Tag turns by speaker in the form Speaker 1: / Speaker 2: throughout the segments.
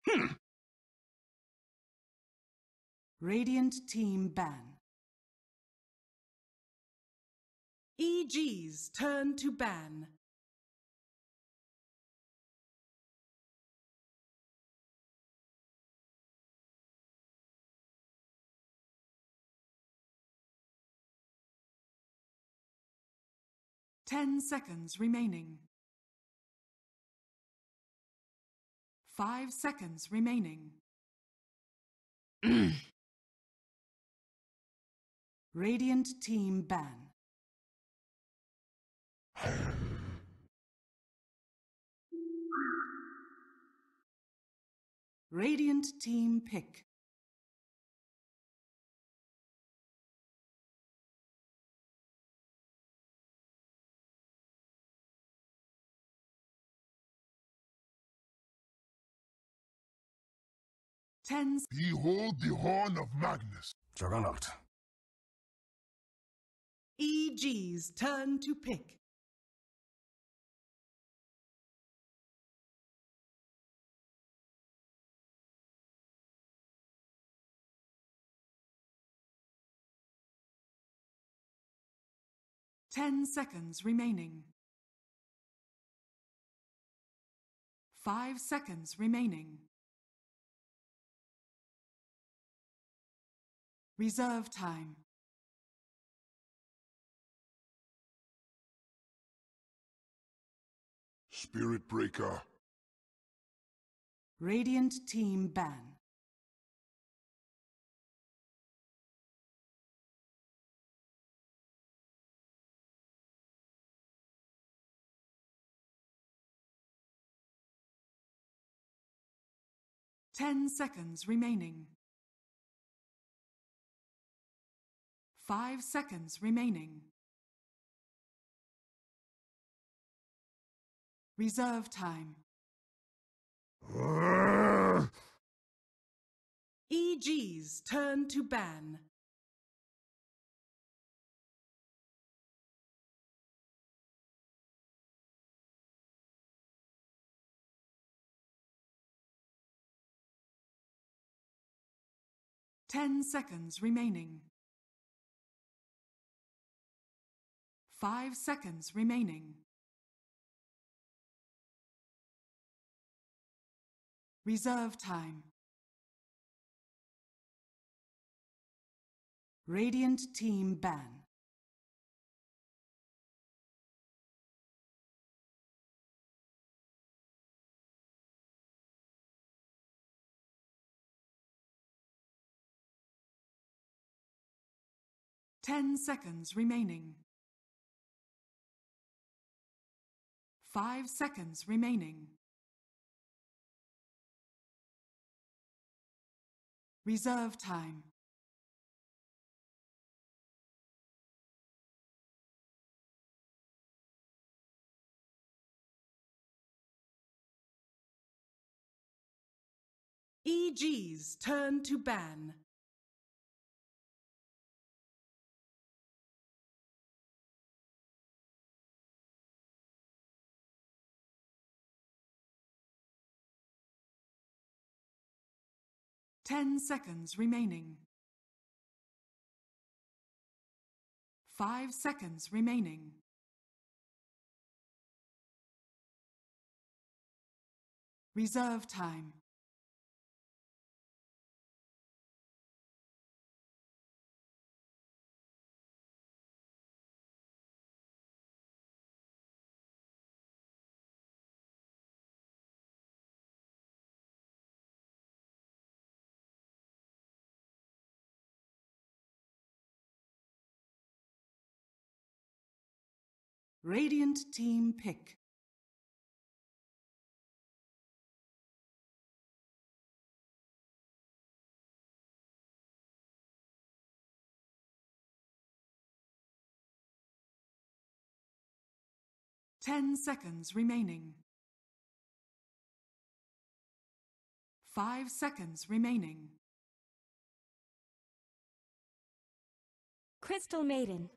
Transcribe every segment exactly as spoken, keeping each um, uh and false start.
Speaker 1: Radiant team ban. E G's turn to ban. Ten seconds remaining. Five seconds remaining. Radiant team ban. Radiant team pick. Ten.
Speaker 2: Behold the horn of Magnus.
Speaker 3: Juggernaut.
Speaker 1: E G's turn to pick. Ten seconds remaining. Five seconds remaining. Reserve time.
Speaker 2: Spirit Breaker.
Speaker 1: Radiant team ban. Ten seconds remaining. Five seconds remaining. Reserve time. E G's turn to ban. Ten seconds remaining. Five seconds remaining. Reserve time. Radiant team ban. Ten seconds remaining. Five seconds remaining. Reserve time. E G's turn to ban. Ten seconds remaining. Five seconds remaining. Reserve time. Radiant team pick. Ten seconds remaining. Five seconds remaining.
Speaker 4: Crystal Maiden.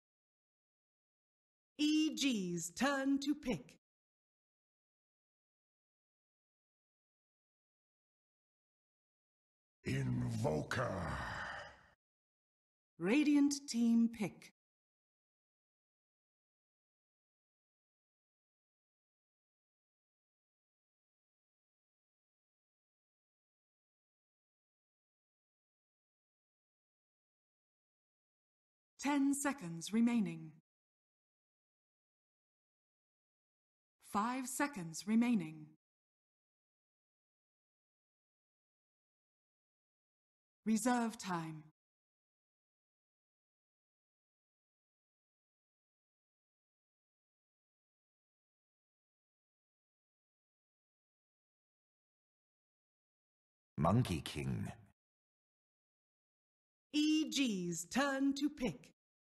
Speaker 1: E G's turn to pick.
Speaker 2: Invoker.
Speaker 1: Radiant team pick. Ten seconds remaining. Five seconds remaining. Reserve time.
Speaker 3: Monkey King.
Speaker 1: E G's turn to pick.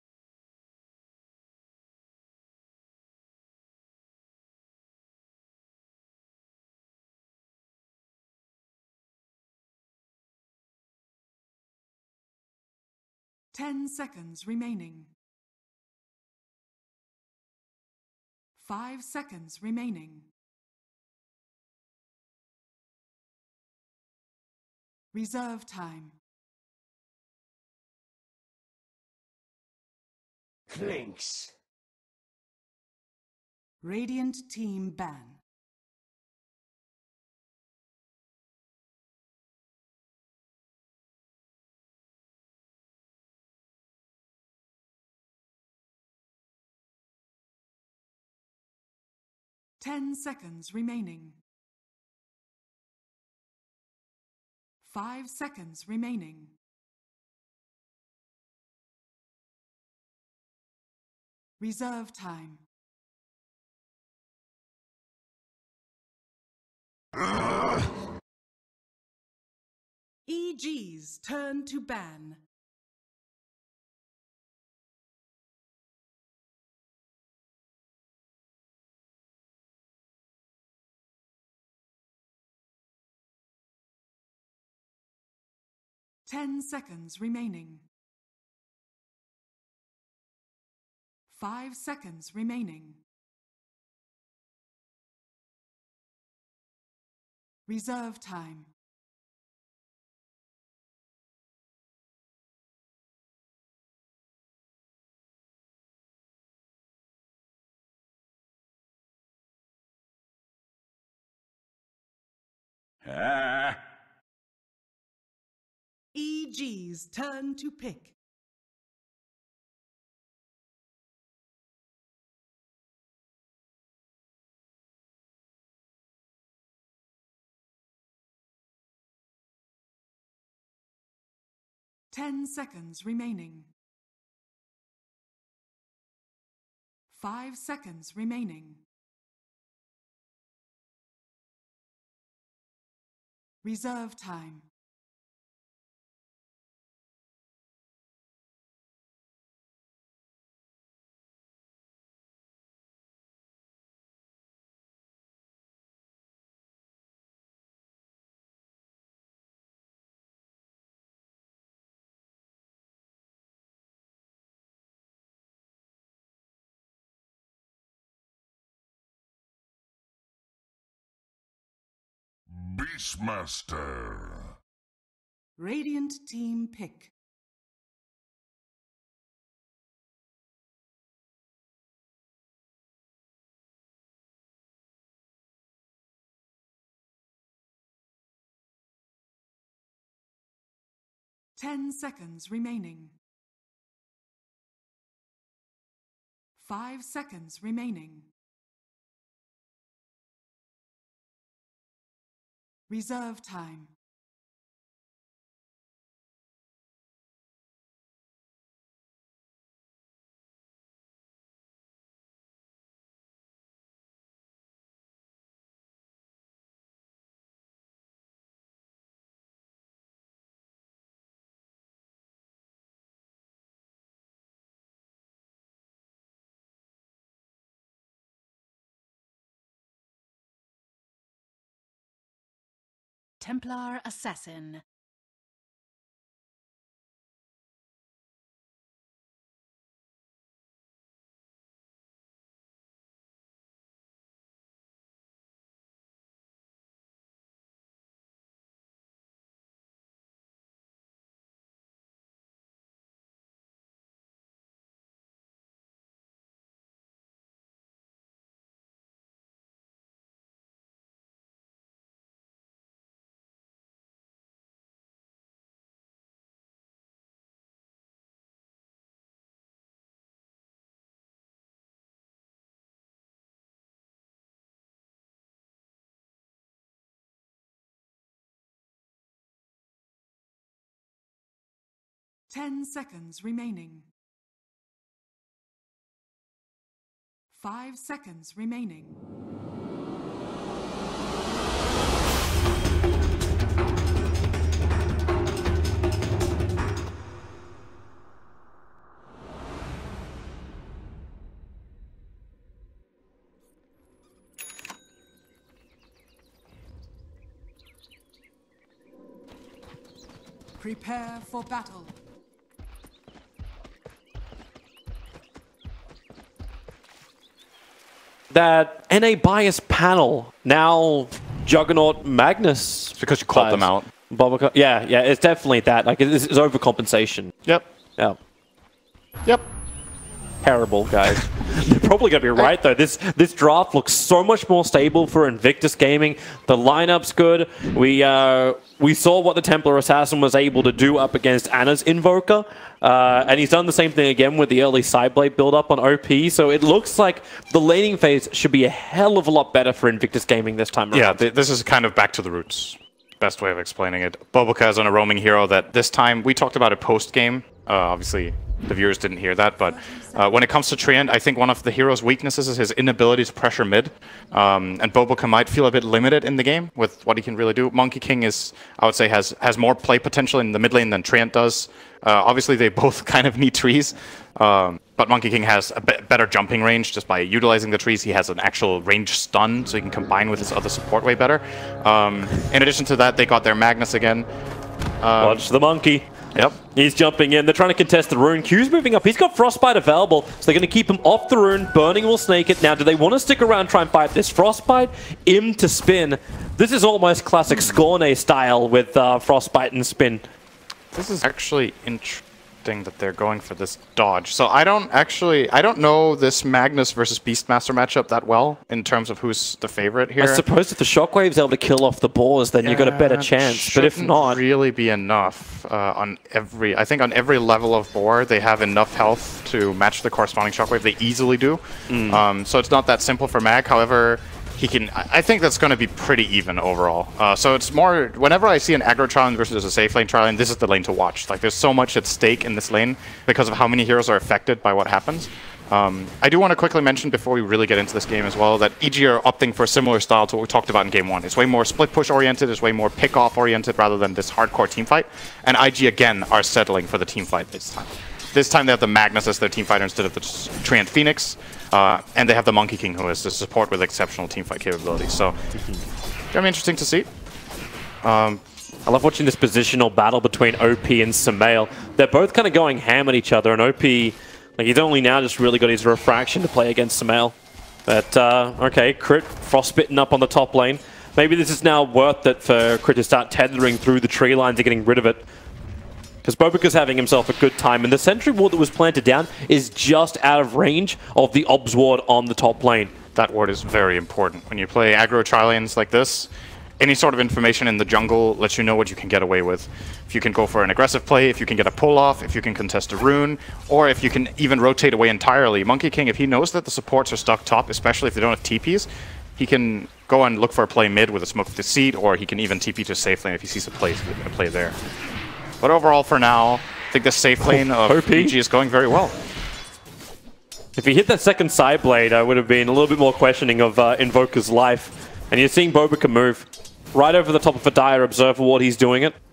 Speaker 1: Ten seconds remaining. Five seconds remaining. Reserve time.
Speaker 4: Clinks.
Speaker 1: Radiant team ban. Ten seconds remaining. Five seconds remaining. Reserve time. E G's turn to ban. Ten seconds remaining. Five seconds remaining. Reserve time.
Speaker 4: Ah.
Speaker 1: E G's turn to pick. Ten seconds remaining. Five seconds remaining. Reserve time.
Speaker 2: Beastmaster.
Speaker 1: Radiant team pick. Ten seconds remaining. Five seconds remaining. Reserve time.
Speaker 5: Templar Assassin.
Speaker 1: Ten seconds remaining. Five seconds remaining. Prepare for battle.
Speaker 3: That N A bias panel now Juggernaut Magnus.
Speaker 5: It's because you called them out.
Speaker 3: Bobica. Yeah, yeah, it's definitely that. Like it's, it's overcompensation.
Speaker 5: Yep.
Speaker 3: Yeah.
Speaker 5: Yep.
Speaker 3: Terrible, guys. They're probably gonna be right though. This this draft looks so much more stable for Invictus Gaming. The lineup's good. We uh we saw what the Templar Assassin was able to do up against Anna's Invoker, uh, and he's done the same thing again with the early Sideblade build up on O P. So it looks like the laning phase should be a hell of a lot better for Invictus Gaming this time around.
Speaker 5: Yeah, th this is kind of back to the roots. Best way of explaining it. Bobica is on a roaming hero that this time we talked about it post game. Uh, obviously. The viewers didn't hear that, but uh, when it comes to Treant, I think one of the hero's weaknesses is his inability to pressure mid, um, and Bobica might feel a bit limited in the game with what he can really do. Monkey King is, I would say, has has more play potential in the mid lane than Treant does. Uh, obviously, they both kind of need trees, um, but Monkey King has a be better jumping range just by utilizing the trees. He has an actual range stun, so he can combine with his other support way better. Um, in addition to that, they got their Magnus again. Um,
Speaker 3: Watch the monkey.
Speaker 5: Yep.
Speaker 3: He's jumping in. They're trying to contest the rune. Q's moving up. He's got Frostbite available, so they're going to keep him off the rune. Burning will snake it. Now, do they want to stick around and try and fight this? Frostbite, Im to spin. This is almost classic Scorne style with uh, Frostbite and spin.
Speaker 5: This is actually interesting that they're going for this dodge. So I don't actually, I don't know this Magnus versus Beastmaster matchup that well in terms of who's the favorite here.
Speaker 3: I suppose if the Shockwave's able to kill off the boars, then yeah, you've got a better chance. But if not,
Speaker 5: really be enough uh, on every. I think on every level of boar, they have enough health to match the corresponding Shockwave. They easily do. Mm. Um, so it's not that simple for Mag. However, he can. I think that's going to be pretty even overall. Uh, so it's more. Whenever I see an aggro Trilan versus a safe lane Trilan, this is the lane to watch. Like there's so much at stake in this lane because of how many heroes are affected by what happens. Um, I do want to quickly mention before we really get into this game as well that E G are opting for a similar style to what we talked about in game one. It's way more split push oriented, it's way more pick off oriented rather than this hardcore team fight. And I G again are settling for the team fight this time. This time they have the Magnus as their team fighter instead of the Treant Phoenix, uh, and they have the Monkey King who is the support with exceptional team fight capabilities. So, gonna be interesting to see. Um,
Speaker 3: I love watching this positional battle between O P and Sumail. They're both kind of going ham at each other, and O P, like he's only now just really got his refraction to play against Sumail. But, uh, okay, Crit, Frostbitten up on the top lane. Maybe this is now worth it for Crit to start tethering through the tree lines and getting rid of it. Because Bobica's having himself a good time, and the Sentry Ward that was planted down is just out of range of the Obs Ward on the top lane.
Speaker 5: That ward is very important. When you play aggro Trilanes like this, any sort of information in the jungle lets you know what you can get away with. If you can go for an aggressive play, if you can get a pull-off, if you can contest a rune, or if you can even rotate away entirely. Monkey King, if he knows that the supports are stuck top, especially if they don't have T Ps, he can go and look for a play mid with a Smoke of Deceit, or he can even T P to a safe lane if he sees a play, a play there. But overall, for now, I think the safe lane of
Speaker 3: O P
Speaker 5: E G is going very well.
Speaker 3: If he hit that second Sideblade, I would have been a little bit more questioning of uh, Invoker's life. And you're seeing Bobica move right over the top of a Dire Observer Ward. He's doing it.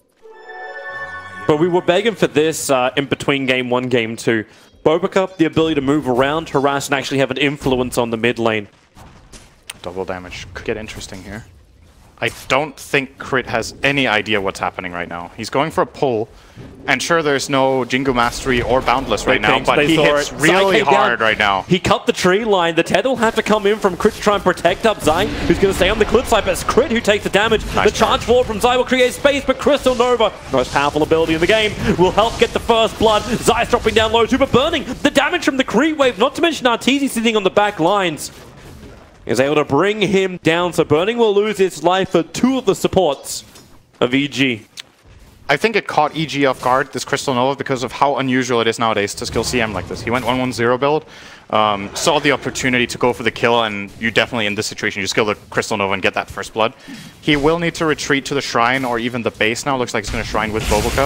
Speaker 3: But we were begging for this uh, in between game one, game two. Bobica, the ability to move around, harass, and actually have an influence on the mid lane.
Speaker 5: Double damage could get interesting here. I don't think Crit has any idea what's happening right now. He's going for a pull, and sure, there's no Jingu Mastery or Boundless right now, but he hits really hard right now.
Speaker 3: He cut the tree line. The tether will have to come in from Crit to try and protect up Zai, who's going to stay on the cliffside, but it's Crit who takes the damage. The charge forward from Zai will create space, but Crystal Nova, most powerful ability in the game, will help get the first blood. Zai's dropping down low too, but burning the damage from the Creep Wave, not to mention Arteezy sitting on the back lines, is able to bring him down, so Burning will lose its life for two of the supports of E G.
Speaker 5: I think it caught E G off guard, this Crystal Nova, because of how unusual it is nowadays to skill C M like this. He went one one zero build, um, saw the opportunity to go for the kill, and you definitely, in this situation, you skill the Crystal Nova and get that first blood. He will need to retreat to the Shrine or even the base now. Looks like he's going to Shrine with Bobica.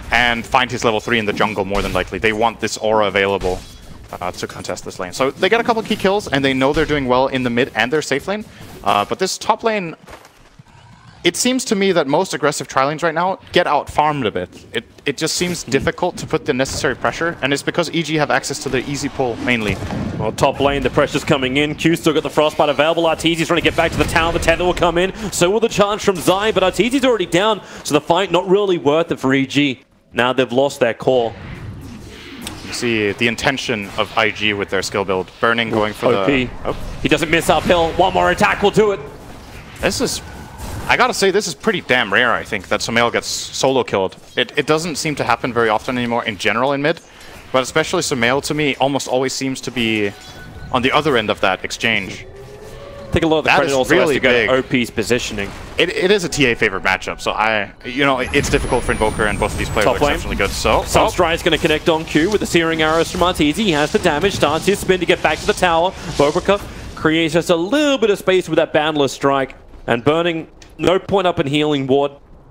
Speaker 5: and find his level three in the jungle more than likely. They want this aura available uh, to contest this lane. So they get a couple key kills, and they know they're doing well in the mid and their safe lane. Uh, but this top lane, it seems to me that most aggressive tri lanes right now get out farmed a bit. It it just seems difficult to put the necessary pressure, and it's because E G have access to the easy pull mainly.
Speaker 3: Well, top lane, the pressure's coming in. Q still got the Frostbite available. Arteezy's trying to get back to the tower. The tether will come in. So will the charge from Zai, but Arteezy's already down, so the fight not really worth it for E G. Now they've lost their core.
Speaker 5: You see the intention of I G with their skill build. Burning going for
Speaker 3: O P.
Speaker 5: the... Oh.
Speaker 3: He doesn't miss uphill. One more attack will do it.
Speaker 5: This is... I gotta say, this is pretty damn rare, I think, that Sumail gets solo killed. It, it doesn't seem to happen very often anymore in general in mid, but especially Sumail, to me, almost always seems to be on the other end of that exchange.
Speaker 3: I think a lot of the
Speaker 5: That
Speaker 3: credit
Speaker 5: is
Speaker 3: also
Speaker 5: really
Speaker 3: has to go
Speaker 5: big.
Speaker 3: to O P's positioning.
Speaker 5: It, it is a T A favorite matchup, so I, you know, it's difficult for Invoker, and both of these players
Speaker 3: Top
Speaker 5: are
Speaker 3: lane.
Speaker 5: exceptionally good. So,
Speaker 3: Sunstride's going to connect on Q with the Searing Arrows from Arteezy. He has the damage, starts his spin to get back to the tower. Bobrica creates just a little bit of space with that Boundless Strike. And Burning, no point up in healing ward.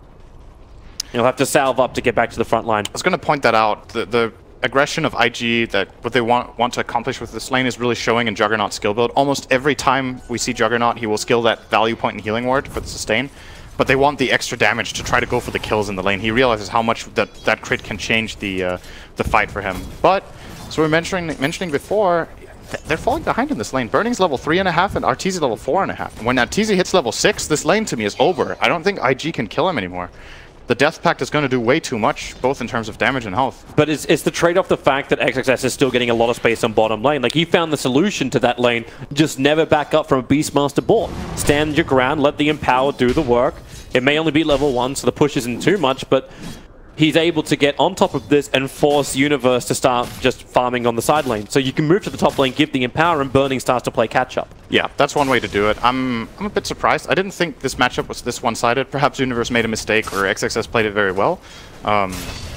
Speaker 3: He'll have to salve up to get back to the front line.
Speaker 5: I was going to point that out. The, the aggression of I G, that what they want want to accomplish with this lane is really showing in Juggernaut's skill build. Almost every time we see Juggernaut, he will skill that value point in healing ward for the sustain. But they want the extra damage to try to go for the kills in the lane. He realizes how much that, that crit can change the uh, the fight for him. But, as we were mentioning, mentioning before, th they're falling behind in this lane. Burning's level three and a half and Arteezy level four and a half. When Arteezy hits level six, this lane to me is over. I don't think I G can kill him anymore. The Death Pact is going to do way too much, both in terms of damage and health.
Speaker 3: But it's, it's the trade-off the fact that X X S is still getting a lot of space on bottom lane. Like, he found the solution to that lane. Just never back up from a Beastmaster board. Stand your ground, let the Empower do the work. It may only be level one, so the push isn't too much, but he's able to get on top of this and force Universe to start just farming on the side lane. So you can move to the top lane, give the Empower, and Burning starts to play catch-up.
Speaker 5: Yeah, that's one way to do it. I'm I'm a bit surprised. I didn't think this matchup was this one-sided. Perhaps Universe made a mistake, or X X S played it very well. Um,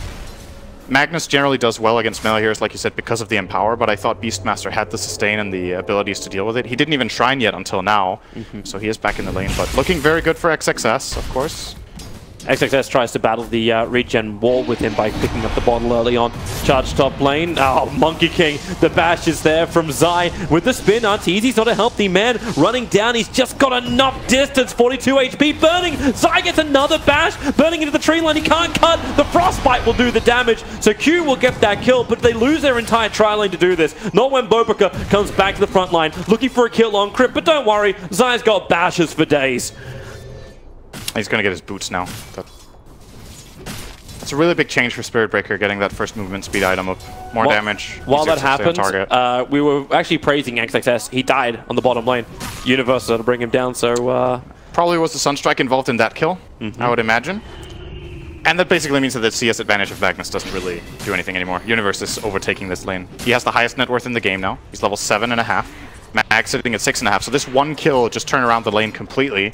Speaker 5: Magnus generally does well against melee heroes, like you said, because of the Empower, but I thought Beastmaster had the sustain and the abilities to deal with it. He didn't even Shrine yet until now, mm-hmm. so he is back in the lane, but looking very good for X X S, of course.
Speaker 3: X X S tries to battle the uh, regen wall with him by picking up the bottle early on. Charge top lane. Oh, Monkey King. The bash is there from Zai with the spin. Arteezy's not a healthy man. Running down. He's just got enough distance. forty-two H P. Burning. Zai gets another bash. Burning into the tree line. He can't cut. The Frostbite will do the damage. So Q will get that kill, but they lose their entire tri lane to do this. Not when Bobrica comes back to the front line looking for a kill on Crypt. But don't worry. Zai's got bashes for days.
Speaker 5: He's going to get his boots now. That, that's a really big change for Spirit Breaker, getting that first movement speed item up. More
Speaker 3: while,
Speaker 5: damage.
Speaker 3: While that
Speaker 5: to stay on
Speaker 3: happened,
Speaker 5: target.
Speaker 3: Uh, we were actually praising X X S. He died on the bottom lane. Universe to bring him down, so... Uh...
Speaker 5: Probably was the Sunstrike involved in that kill, mm-hmm. I would imagine. And that basically means that the C S advantage of Magnus doesn't really do anything anymore. Universe is overtaking this lane. He has the highest net worth in the game now. He's level seven and a half. Mag sitting at six and a half. So this one kill just turned around the lane completely.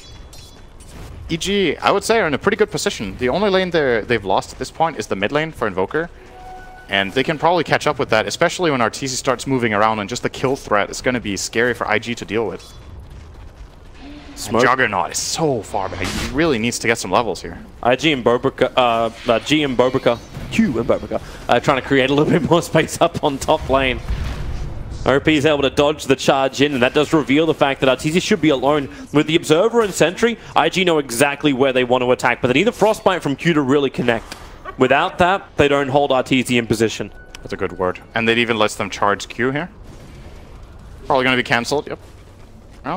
Speaker 5: E G, I would say, are in a pretty good position. The only lane they've lost at this point is the mid lane for Invoker. And they can probably catch up with that, especially when Arteezy starts moving around, and just the kill threat is going to be scary for I G to deal with. And Juggernaut is so far back. He really needs to get some levels here.
Speaker 3: I G and Bobrica, uh, uh, G and Bobrica, Q and Bobrica, uh, trying to create a little bit more space up on top lane. O P is able to dodge the charge in, and that does reveal the fact that Arteezy should be alone. With the Observer and Sentry, I G know exactly where they want to attack, but they need the Frostbite from Q to really connect. Without that, they don't hold Arteezy in position.
Speaker 5: That's a good word. And it even lets them charge Q here. Probably going to be cancelled, yep. Well.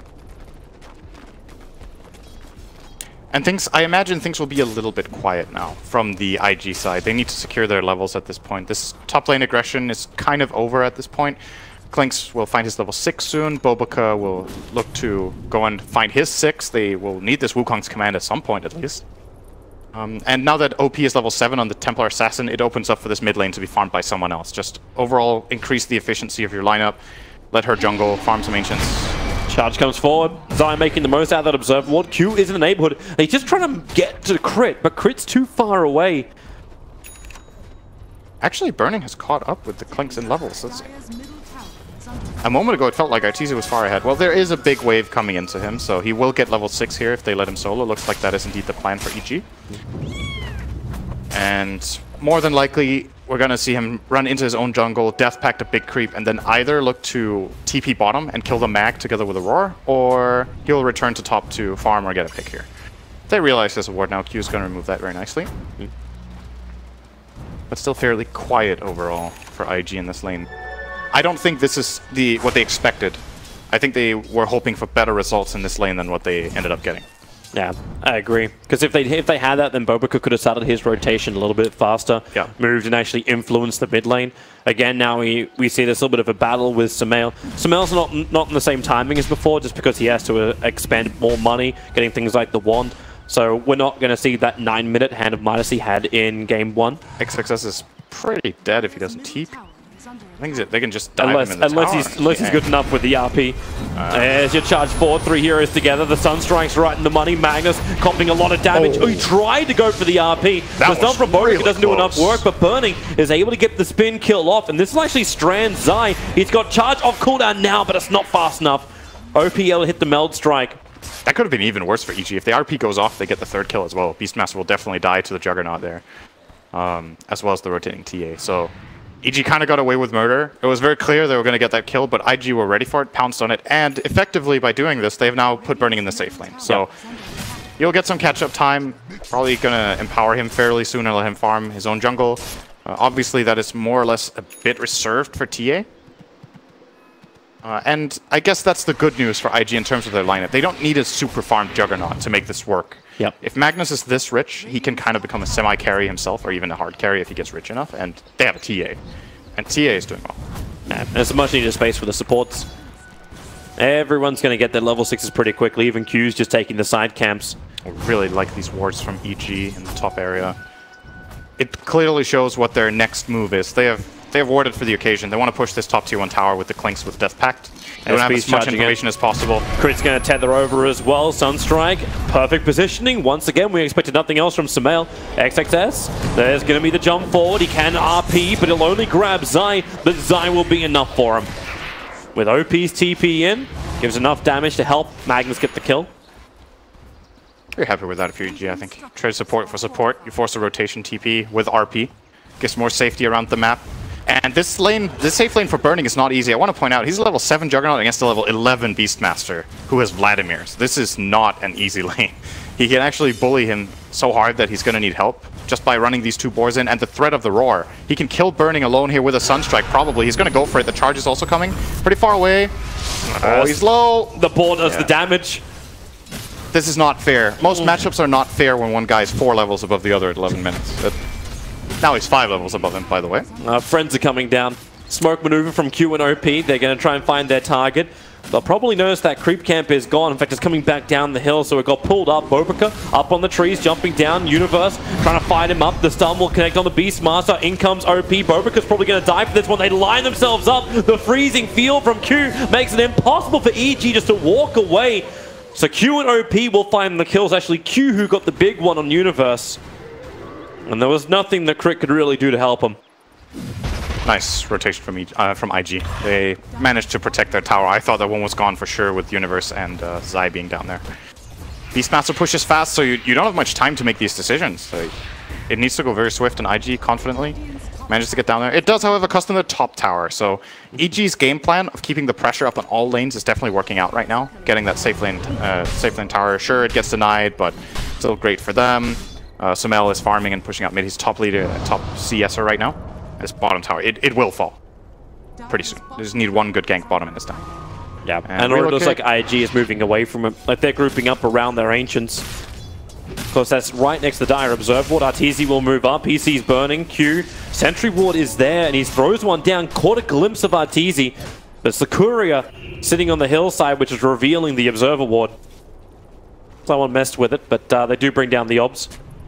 Speaker 5: And things, I imagine things will be a little bit quiet now from the I G side. They need to secure their levels at this point. This top lane aggression is kind of over at this point. Clinks will find his level six soon. Bobrica will look to go and find his six. They will need this Wukong's command at some point at least. Um, and now that O P is level seven on the Templar Assassin, it opens up for this mid lane to be farmed by someone else. Just overall increase the efficiency of your lineup. Let her jungle, farm some Ancients.
Speaker 3: Charge comes forward. Zai making the most out of that Observer Ward. Q is in the neighborhood. He's just trying to get to Crit, but Crit's too far away.
Speaker 5: Actually, Burning has caught up with the Clinks in levels. That's... A moment ago, it felt like Arteezy was far ahead. Well, there is a big wave coming into him, so he will get level six here if they let him solo. Looks like that is indeed the plan for E G. And more than likely, we're going to see him run into his own jungle, death pact a big creep, and then either look to T P bottom and kill the mag together with a roar, or he'll return to top to farm or get a pick here. They realize there's a ward now. Q is going to remove that very nicely. Mm-hmm. But still fairly quiet overall for I G in this lane. I don't think this is the what they expected. I think they were hoping for better results in this lane than what they ended up getting.
Speaker 3: Yeah, I agree. Because if they if they had that, then Bobica could have started his rotation a little bit faster,
Speaker 5: yeah.
Speaker 3: moved and actually influenced the mid lane. Again, now we, we see this little bit of a battle with Sumail. Sumail's not not in the same timing as before, just because he has to uh, expend more money, getting things like the wand. So we're not going to see that nine minute Hand of Midas he had in game one.
Speaker 5: X X S is pretty dead if he doesn't T P. I think they can just dive
Speaker 3: unless,
Speaker 5: him in the
Speaker 3: unless
Speaker 5: tower.
Speaker 3: He's, unless
Speaker 5: yeah.
Speaker 3: he's good enough with the R P.
Speaker 5: Uh,
Speaker 3: There's your charge forward, three heroes together. The Sunstrike's right in the money. Magnus comping a lot of damage.
Speaker 5: Oh.
Speaker 3: Oh, he tried to go for the R P.
Speaker 5: That
Speaker 3: the stun from Bobica
Speaker 5: really
Speaker 3: doesn't do enough
Speaker 5: close.
Speaker 3: work, but Burning is able to get the spin kill off. And this will actually strand Zai. He's got charge off cooldown now, but it's not fast enough. O P L hit the Meld Strike.
Speaker 5: That could have been even worse for E G. If the R P goes off, they get the third kill as well. Beastmaster will definitely die to the Juggernaut there, um, as well as the rotating T A. So E G kind of got away with murder. It was very clear they were going to get that kill, but I G were ready for it, pounced on it, and effectively by doing this, they've now put Burning in the safe lane. So yeah. You'll get some catch-up time. Probably going to empower him fairly soon and let him farm his own jungle. Uh, obviously, that is more or less a bit reserved for T A. Uh, and I guess that's the good news for I G in terms of their lineup. They don't need a super farmed Juggernaut to make this work.
Speaker 3: Yep.
Speaker 5: If Magnus is this rich, he can kind of become a semi-carry himself, or even a hard carry if he gets rich enough, and they have a T A. And T A is doing well.
Speaker 3: Yeah, and it's a much needed space for the supports. Everyone's going to get their level sixes pretty quickly, even Q's just taking the side camps.
Speaker 5: I really like these wards from E G in the top area. It clearly shows what their next move is. They have They have warded for the occasion. They want to push this top tier one tower with the Clinks with Death Pact. They want to have as much information as possible.
Speaker 3: Crit's going to tether over as well. Sunstrike, perfect positioning. Once again, we expected nothing else from Sumail. X X S, there's going to be the jump forward. He can R P, but he'll only grab Zai, but Zai will be enough for him. With O P's T P in, gives enough damage to help Magnus get the kill.
Speaker 5: You're happy with that if you're E G, I think. Trade support for support. You force a rotation T P with R P. Gives more safety around the map. And this lane, this safe lane for Burning is not easy. I want to point out, he's a level seven Juggernaut against a level eleven Beastmaster, who has Vladimir's. This is not an easy lane. He can actually bully him so hard that he's going to need help, just by running these two boars in, and the threat of the Roar. He can kill Burning alone here with a Sunstrike, probably. He's going to go for it. The charge is also coming. Pretty far away. Oh, he's low.
Speaker 3: The boar does
Speaker 5: Yeah.
Speaker 3: the damage.
Speaker 5: This is not fair. Most matchups are not fair when one guy is four levels above the other at eleven minutes. It, Now he's five levels above him, by the way.
Speaker 3: Uh, friends are coming down. Smoke maneuver from Q and O P. They're going to try and find their target. They'll probably notice that creep camp is gone. In fact, it's coming back down the hill, so it got pulled up. Bobica up on the trees, jumping down. Universe trying to fight him up. The stun will connect on the Beastmaster. In comes O P. Bobica's probably going to die for this one. They line themselves up. The freezing field from Q makes it impossible for E G just to walk away. So Q and O P will find the kills. Actually, Q who got the big one on Universe. And there was nothing that Crit could really do to help him.
Speaker 5: Nice rotation from, e uh, from I G. They managed to protect their tower. I thought that one was gone for sure with Universe and uh, Zai being down there. Beastmaster pushes fast, so you, you don't have much time to make these decisions. So it needs to go very swift, and I G confidently manages to get down there. It does, however, custom the top tower. So E G's game plan of keeping the pressure up on all lanes is definitely working out right now. Getting that safe lane, uh, safe lane tower. Sure, it gets denied, but still great for them. Uh, Sumail is farming and pushing out mid. He's top leader, top C S er right now. This bottom tower, it, it will fall pretty soon. They just need one good gank bottom in this time.
Speaker 3: Yeah,
Speaker 5: and,
Speaker 3: and it looks
Speaker 5: okay.
Speaker 3: like I G is moving away from it. Like they're grouping up around their Ancients. Of course, that's right next to the Dire Observe Ward. Arteezy will move up. He sees Burning. Q. Sentry Ward is there, and he throws one down. Caught a glimpse of Arteezy. But Sakuria sitting on the hillside, which is revealing the Observer Ward. Someone messed with it, but uh, they do bring down the Obs.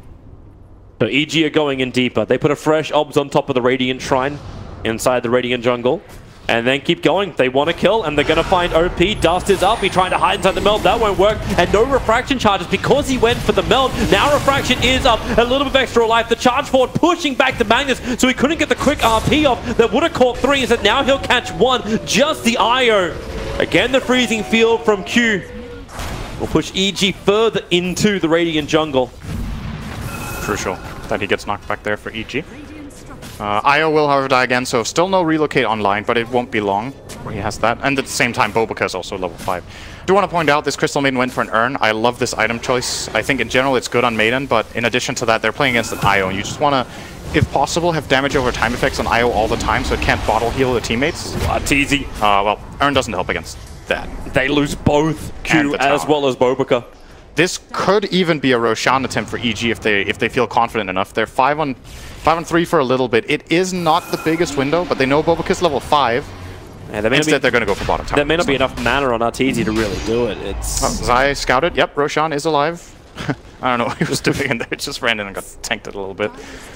Speaker 3: So E G are going in deeper. They put a fresh Obs on top of the Radiant Shrine inside the Radiant Jungle. And then keep going. They want to kill, and they're going to find O P. Dust is up. He's trying to hide inside the meld. That won't work. And no refraction charges because he went for the meld. Now refraction is up. A little bit of extra life. The charge forward pushing back to Magnus, so he couldn't get the quick R P off that would have caught three. Instead, now he'll catch one. Just the I O. Again, the freezing field from Q will push E G further into the Radiant Jungle.
Speaker 5: Crucial. that he gets knocked back there for E G. Uh, Io will, however, die again, so still no relocate online, but it won't be long where he has that. And at the same time, Boboka is also level five. I do want to point out this Crystal Maiden went for an Urn. I love this item choice. I think in general it's good on Maiden, but in addition to that, they're playing against an Io, and you just want to, if possible, have damage over time effects on Io all the time so it can't bottle heal the teammates.
Speaker 3: Arteezy.
Speaker 5: Uh, well, Urn doesn't help against that.
Speaker 3: They lose both Q
Speaker 5: the
Speaker 3: as
Speaker 5: tower.
Speaker 3: well as Boboka.
Speaker 5: This could even be a Roshan attempt for E G if they if they feel confident enough. They're five on five on three for a little bit. It is not the biggest window, but they know Boboka's level five.
Speaker 3: Yeah, there may
Speaker 5: Instead,
Speaker 3: be,
Speaker 5: they're going to go for bottom tower.
Speaker 3: there may not be enough mana on Arteezy to really do it. It's
Speaker 5: Oh, Zai scouted. Yep, Roshan is alive. I don't know what he was doing in there. It just ran in and got tanked it a little bit.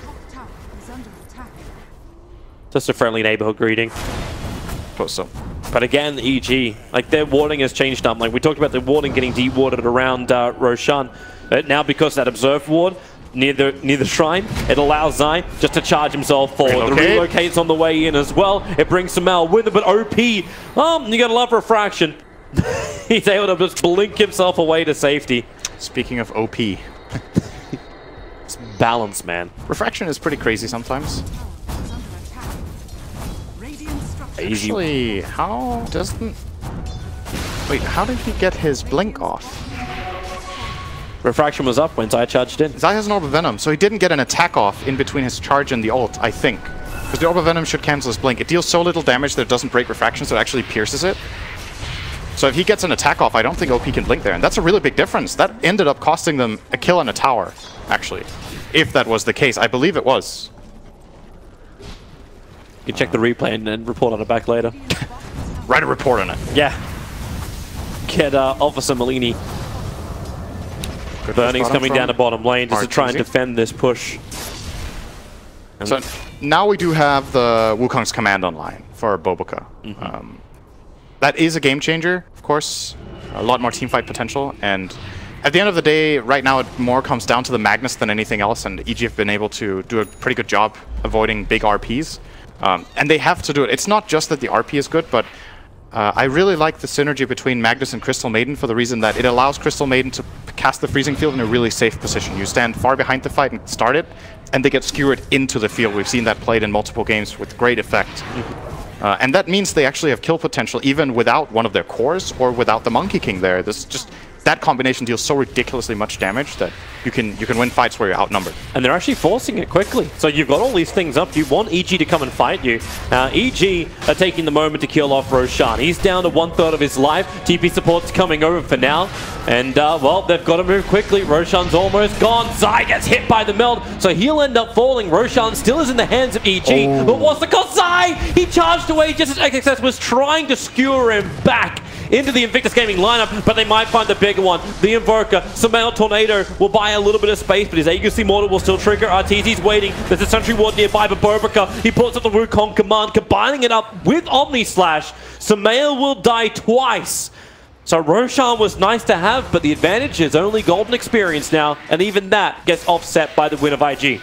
Speaker 3: just a friendly neighborhood greeting.
Speaker 5: Suppose so.
Speaker 3: But again, E G, like their warding has changed up. Like we talked about the warding getting deep warded around uh, Roshan. But now because that observed ward near the near the shrine, it allows Zai just to charge himself forward.
Speaker 5: Relocate.
Speaker 3: The relocate's on the way in as well. It brings Sumail with it, but O P, um, you gotta love Refraction. He's able to just blink himself away to safety.
Speaker 5: Speaking of O P,
Speaker 3: It's balance, man.
Speaker 5: Refraction is pretty crazy sometimes.
Speaker 3: Easy.
Speaker 5: Actually, how doesn't... Wait, how did he get his blink off?
Speaker 3: Refraction was up when Zai charged in.
Speaker 5: Zai has an Orb of Venom, so he didn't get an attack off in between his charge and the ult, I think. Because the Orb of Venom should cancel his blink. It deals so little damage that it doesn't break Refraction, so it actually pierces it. So if he gets an attack off, I don't think O P can blink there. And that's a really big difference. That ended up costing them a kill and a tower, actually. If that was the case. I believe it was.
Speaker 3: You can check the replay and, and report on it back later.
Speaker 5: Write a report on it.
Speaker 3: Yeah. Get uh, Officer Malini.
Speaker 5: Good
Speaker 3: Burning's
Speaker 5: bottom
Speaker 3: coming
Speaker 5: from
Speaker 3: down to bottom lane just to try and
Speaker 5: Arteezy.
Speaker 3: defend this push. And
Speaker 5: So now we do have the Wukong's command online for Boboka.
Speaker 3: Mm-hmm.
Speaker 5: um, that is a game changer, of course. A lot more teamfight potential. And at the end of the day, right now it more comes down to the Magnus than anything else. And E G have been able to do a pretty good job avoiding big R Ps. Um, and they have to do it. It's not just that the R P is good, but uh, I really like the synergy between Magnus and Crystal Maiden for the reason that it allows Crystal Maiden to cast the freezing field in a really safe position. You stand far behind the fight and start it, and they get skewered into the field. We've seen that played in multiple games with great effect. Uh, and that means they actually have kill potential even without one of their cores or without the Monkey King there. This just that combination deals so ridiculously much damage that you can you can win fights where you're outnumbered.
Speaker 3: And they're actually forcing it quickly. So you've got all these things up. You want E G to come and fight you. Uh, E G are taking the moment to kill off Roshan. He's down to one third of his life. T P support's coming over for now. And, uh, well, they've got to move quickly. Roshan's almost gone. Zai gets hit by the meld, so he'll end up falling. Roshan still is in the hands of E G.
Speaker 5: Oh.
Speaker 3: But what's the cost? Zai! He charged away just as X X S was trying to skewer him back into the Invictus Gaming lineup, but they might find the bigger one. The Invoker, Sumail Tornado will buy a little bit of space, but his Aegis Immortal will still trigger. Arteezy's waiting. There's a Sentry Ward nearby, but Boboka, he puts up the Wukong command, combining it up with Omni Slash. Sumail will die twice. So Roshan was nice to have, but the advantage is only golden experience now, and even that gets offset by the win of I G.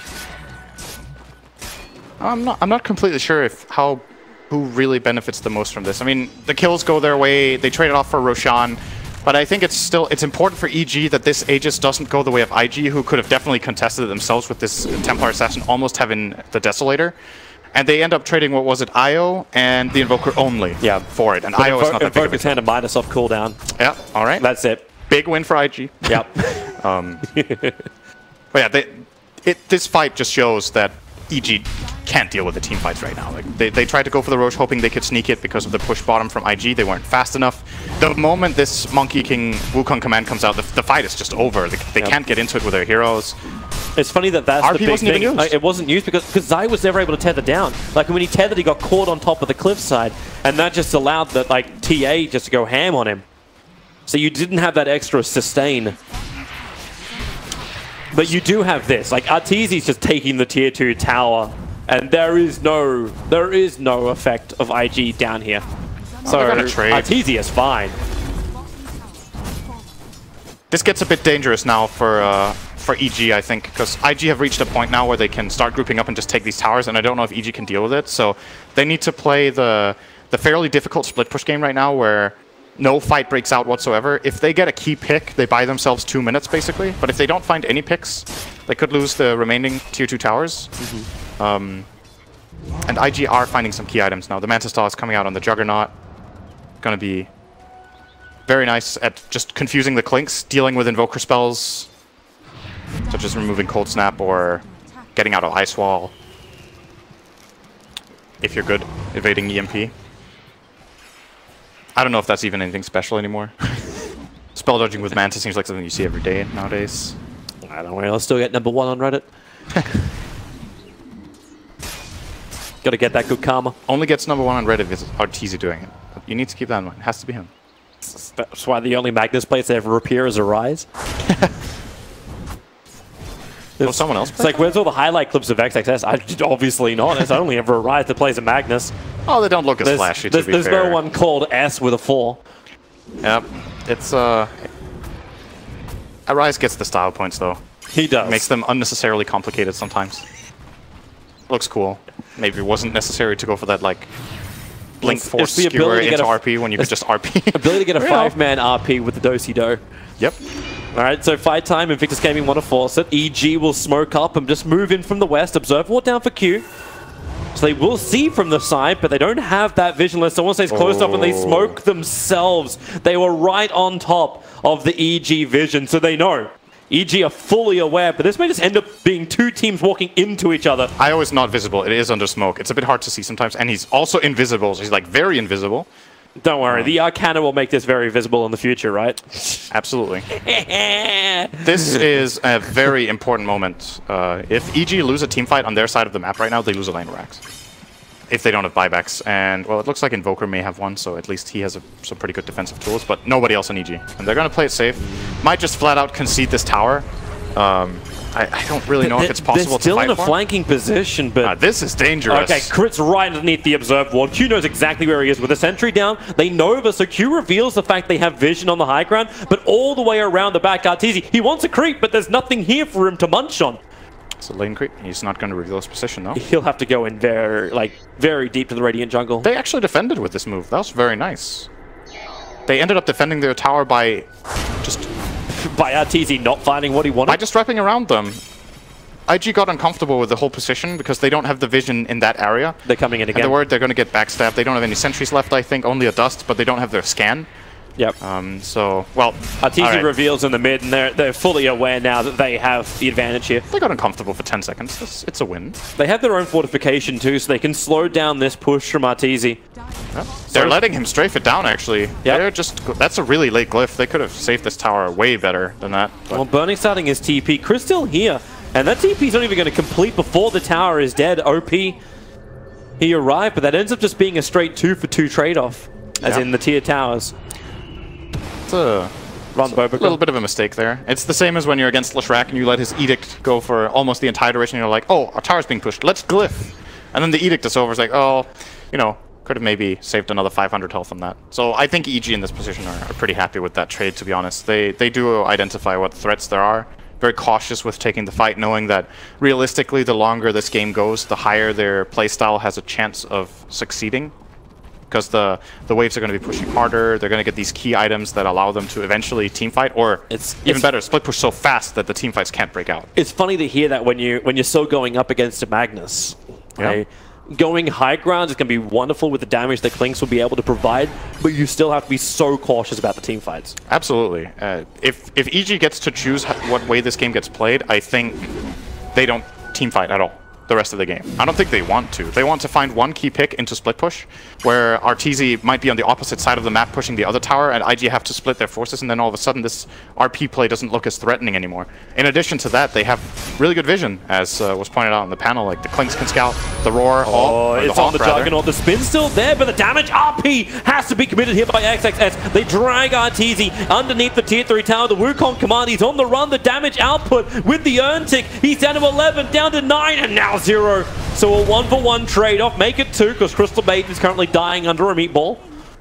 Speaker 5: I'm not I'm not completely sure if how who really benefits the most from this. I mean, the kills go their way, they trade it off for Roshan, but I think it's still it's important for E G that this Aegis doesn't go the way of I G, who could have definitely contested it themselves with this Templar Assassin almost having the Desolator. And they end up trading, what was it, Io and the Invoker only
Speaker 3: Yeah.
Speaker 5: for it. And
Speaker 3: But
Speaker 5: Io is not that big of a
Speaker 3: Invoker's hand of Midas off cooldown.
Speaker 5: Yeah, all right.
Speaker 3: That's it.
Speaker 5: Big win for I G.
Speaker 3: Yep.
Speaker 5: um, but yeah, they, it, this fight just shows that E G can't deal with the team fights right now. Like they, they tried to go for the Roche hoping they could sneak it because of the push bottom from I G. They weren't fast enough. The moment this Monkey King Wukong command comes out, the, the fight is just over. They, they
Speaker 3: Yep.
Speaker 5: can't get into it with their heroes.
Speaker 3: It's funny that that's
Speaker 5: R P
Speaker 3: the big
Speaker 5: wasn't even
Speaker 3: thing.
Speaker 5: used.
Speaker 3: Like, it wasn't used because because Zai was never able to tether down. Like when he tethered, he got caught on top of the cliffside, and that just allowed that like T A just to go ham on him. So you didn't have that extra sustain. But you do have this. Like Arteezy's just taking the tier two tower, and there is no there is no effect of I G down here. So
Speaker 5: they're gonna trade.
Speaker 3: Arteezy is fine.
Speaker 5: This gets a bit dangerous now for uh, for E G, I think, because I G have reached a point now where they can start grouping up and just take these towers, and I don't know if E G can deal with it. So they need to play the the fairly difficult split push game right now, where no fight breaks out whatsoever. If they get a key pick, they buy themselves two minutes basically. But if they don't find any picks, They could lose the remaining tier two towers. Mm-hmm. um, and I G are finding some key items now. The Mantis Doll is coming out on the Juggernaut. Gonna be very nice at just confusing the Clinks, dealing with Invoker spells, such as removing Cold Snap or getting out of Ice Wall. If you're good evading E M P. I don't know if that's even anything special anymore. Spell dodging with Mantis seems like something you see every day nowadays.
Speaker 3: I don't know, I'll still get number one on Reddit. Gotta get that good karma.
Speaker 5: Only gets number one on Reddit if it's Arteezy doing it. You need to keep that in mind. It has to be him.
Speaker 3: That's why the only Magnus plays that ever appear is Arise.
Speaker 5: Will someone else
Speaker 3: It's
Speaker 5: play?
Speaker 3: like, where's all the highlight clips of X X S? I, obviously not. It's only ever Arise that plays a Magnus.
Speaker 5: Oh, they don't look as
Speaker 3: There's,
Speaker 5: flashy, to
Speaker 3: there's,
Speaker 5: be
Speaker 3: there's
Speaker 5: fair.
Speaker 3: no one called S with a four.
Speaker 5: Yep. It's, uh... Arise gets the style points, though.
Speaker 3: He does.
Speaker 5: Makes them unnecessarily complicated sometimes. Looks cool. Maybe it wasn't necessary to go for that, like, Blink
Speaker 3: It's-
Speaker 5: Force
Speaker 3: it's the
Speaker 5: skewer
Speaker 3: ability to get
Speaker 5: into
Speaker 3: a-
Speaker 5: R P when you could just R P.
Speaker 3: Ability to get a
Speaker 5: Yeah.
Speaker 3: five-man R P with the Do-Si-Do.
Speaker 5: Yep.
Speaker 3: Alright, so fight time. Invictus Gaming want to force it. E G will smoke up and just move in from the west. Observe Ward down for Q. So they will see from the side, but they don't have that vision unless someone stays close enough and they smoke themselves. They were right on top of the E G vision, so they know. E G are fully aware, but this may just end up being two teams walking into each other.
Speaker 5: I O is not visible. It is under smoke. It's a bit hard to see sometimes. And he's also invisible. So he's, like, very invisible.
Speaker 3: Don't worry, the Arcana will make this very visible in the future, right?
Speaker 5: Absolutely. This is a very important moment. Uh, if E G lose a team fight on their side of the map right now, they lose a lane racks. If they don't have buybacks. And, well, it looks like Invoker may have one, so at least he has a, some pretty good defensive tools, but nobody else on E G. And they're going to play it safe. Might just flat out concede this tower. Um, I, I don't really know if it's possible
Speaker 3: They're still
Speaker 5: to fight
Speaker 3: in a
Speaker 5: for.
Speaker 3: flanking position, but...
Speaker 5: Ah, this is dangerous.
Speaker 3: Okay, Crit's right underneath the Observe Ward. Q knows exactly where he is. With the sentry down, they Nova, so Q reveals the fact they have vision on the high ground, but all the way around the back, Arteezy, he wants a creep, but there's nothing here for him to munch on.
Speaker 5: It's a lane creep. He's not going to reveal his position, though.
Speaker 3: He'll have to go in very, like, very deep to the Radiant jungle.
Speaker 5: They actually defended with this move. That was very nice. They ended up defending their tower by just
Speaker 3: By Arteezy not finding what he wanted.
Speaker 5: by just wrapping around them. I G got uncomfortable with the whole position because they don't have the vision in that area.
Speaker 3: They're coming in
Speaker 5: And
Speaker 3: again.
Speaker 5: they're worried they're going to get backstabbed. They don't have any sentries left, I think. Only a dust, but they don't have their scan.
Speaker 3: Yep.
Speaker 5: Um, so, well,
Speaker 3: Arteezy
Speaker 5: all right.
Speaker 3: reveals in the mid, and they're, they're fully aware now that they have the advantage here.
Speaker 5: They got uncomfortable for ten seconds. It's, it's a win.
Speaker 3: They have their own fortification too, so they can slow down this push from Arteezy.
Speaker 5: Yep. They're letting him strafe it down, actually.
Speaker 3: Yep.
Speaker 5: They're just That's a really late glyph. They could have saved this tower way better than that. But
Speaker 3: Well, Burning starting his T P. Chris still here, and that T P's not even going to complete before the tower is dead. O P, he arrived, but that ends up just being a straight two for two trade-off, as
Speaker 5: Yeah.
Speaker 3: in the tier towers.
Speaker 5: it's a
Speaker 3: Run
Speaker 5: a
Speaker 3: Boba.
Speaker 5: little bit of a mistake there. It's the same as when you're against Leshrac and you let his Edict go for almost the entire duration. You're like, oh, our tower's being pushed. Let's glyph. And then the Edict is over. It's like, oh, you know, could have maybe saved another five hundred health on that. So I think E G in this position are, are pretty happy with that trade, to be honest. They, they do identify what threats there are. Very cautious with taking the fight, knowing that realistically, the longer this game goes, the higher their playstyle has a chance of succeeding. Because the, the waves are going to be pushing harder, they're going to get these key items that allow them to eventually teamfight, or
Speaker 3: It's-
Speaker 5: even
Speaker 3: it's-
Speaker 5: better, split push so fast that the teamfights can't break out.
Speaker 3: It's funny to hear that when you when you're still going up against a Magnus.
Speaker 5: Yeah.
Speaker 3: Okay? Going high ground is going to be wonderful with the damage that Clinks will be able to provide, but you still have to be so cautious about the team fights.
Speaker 5: Absolutely. Uh, if, if E G gets to choose h- what way this game gets played, I think they don't teamfight at all the rest of the game. I don't think they want to. They want to find one key pick into split push, where Arteezy might be on the opposite side of the map pushing the other tower, and I G have to split their forces, and then all of a sudden this R P play doesn't look as threatening anymore. In addition to that, they have really good vision, as uh, was pointed out on the panel. Like the Clinks can scout, the Roar, Hawk,
Speaker 3: Oh,
Speaker 5: or
Speaker 3: it's
Speaker 5: the
Speaker 3: on
Speaker 5: Hawk,
Speaker 3: the
Speaker 5: rather.
Speaker 3: Juggernaut. The spin's still there, but the damage R P has to be committed here by X X S. They drag Arteezy underneath the tier three tower. The Wukong command, he's on the run. The damage output with the earn tick. He's down to eleven, down to nine, and now zero. So a one for one trade-off. Make it two, because Crystal Maiden is currently dying under a meatball.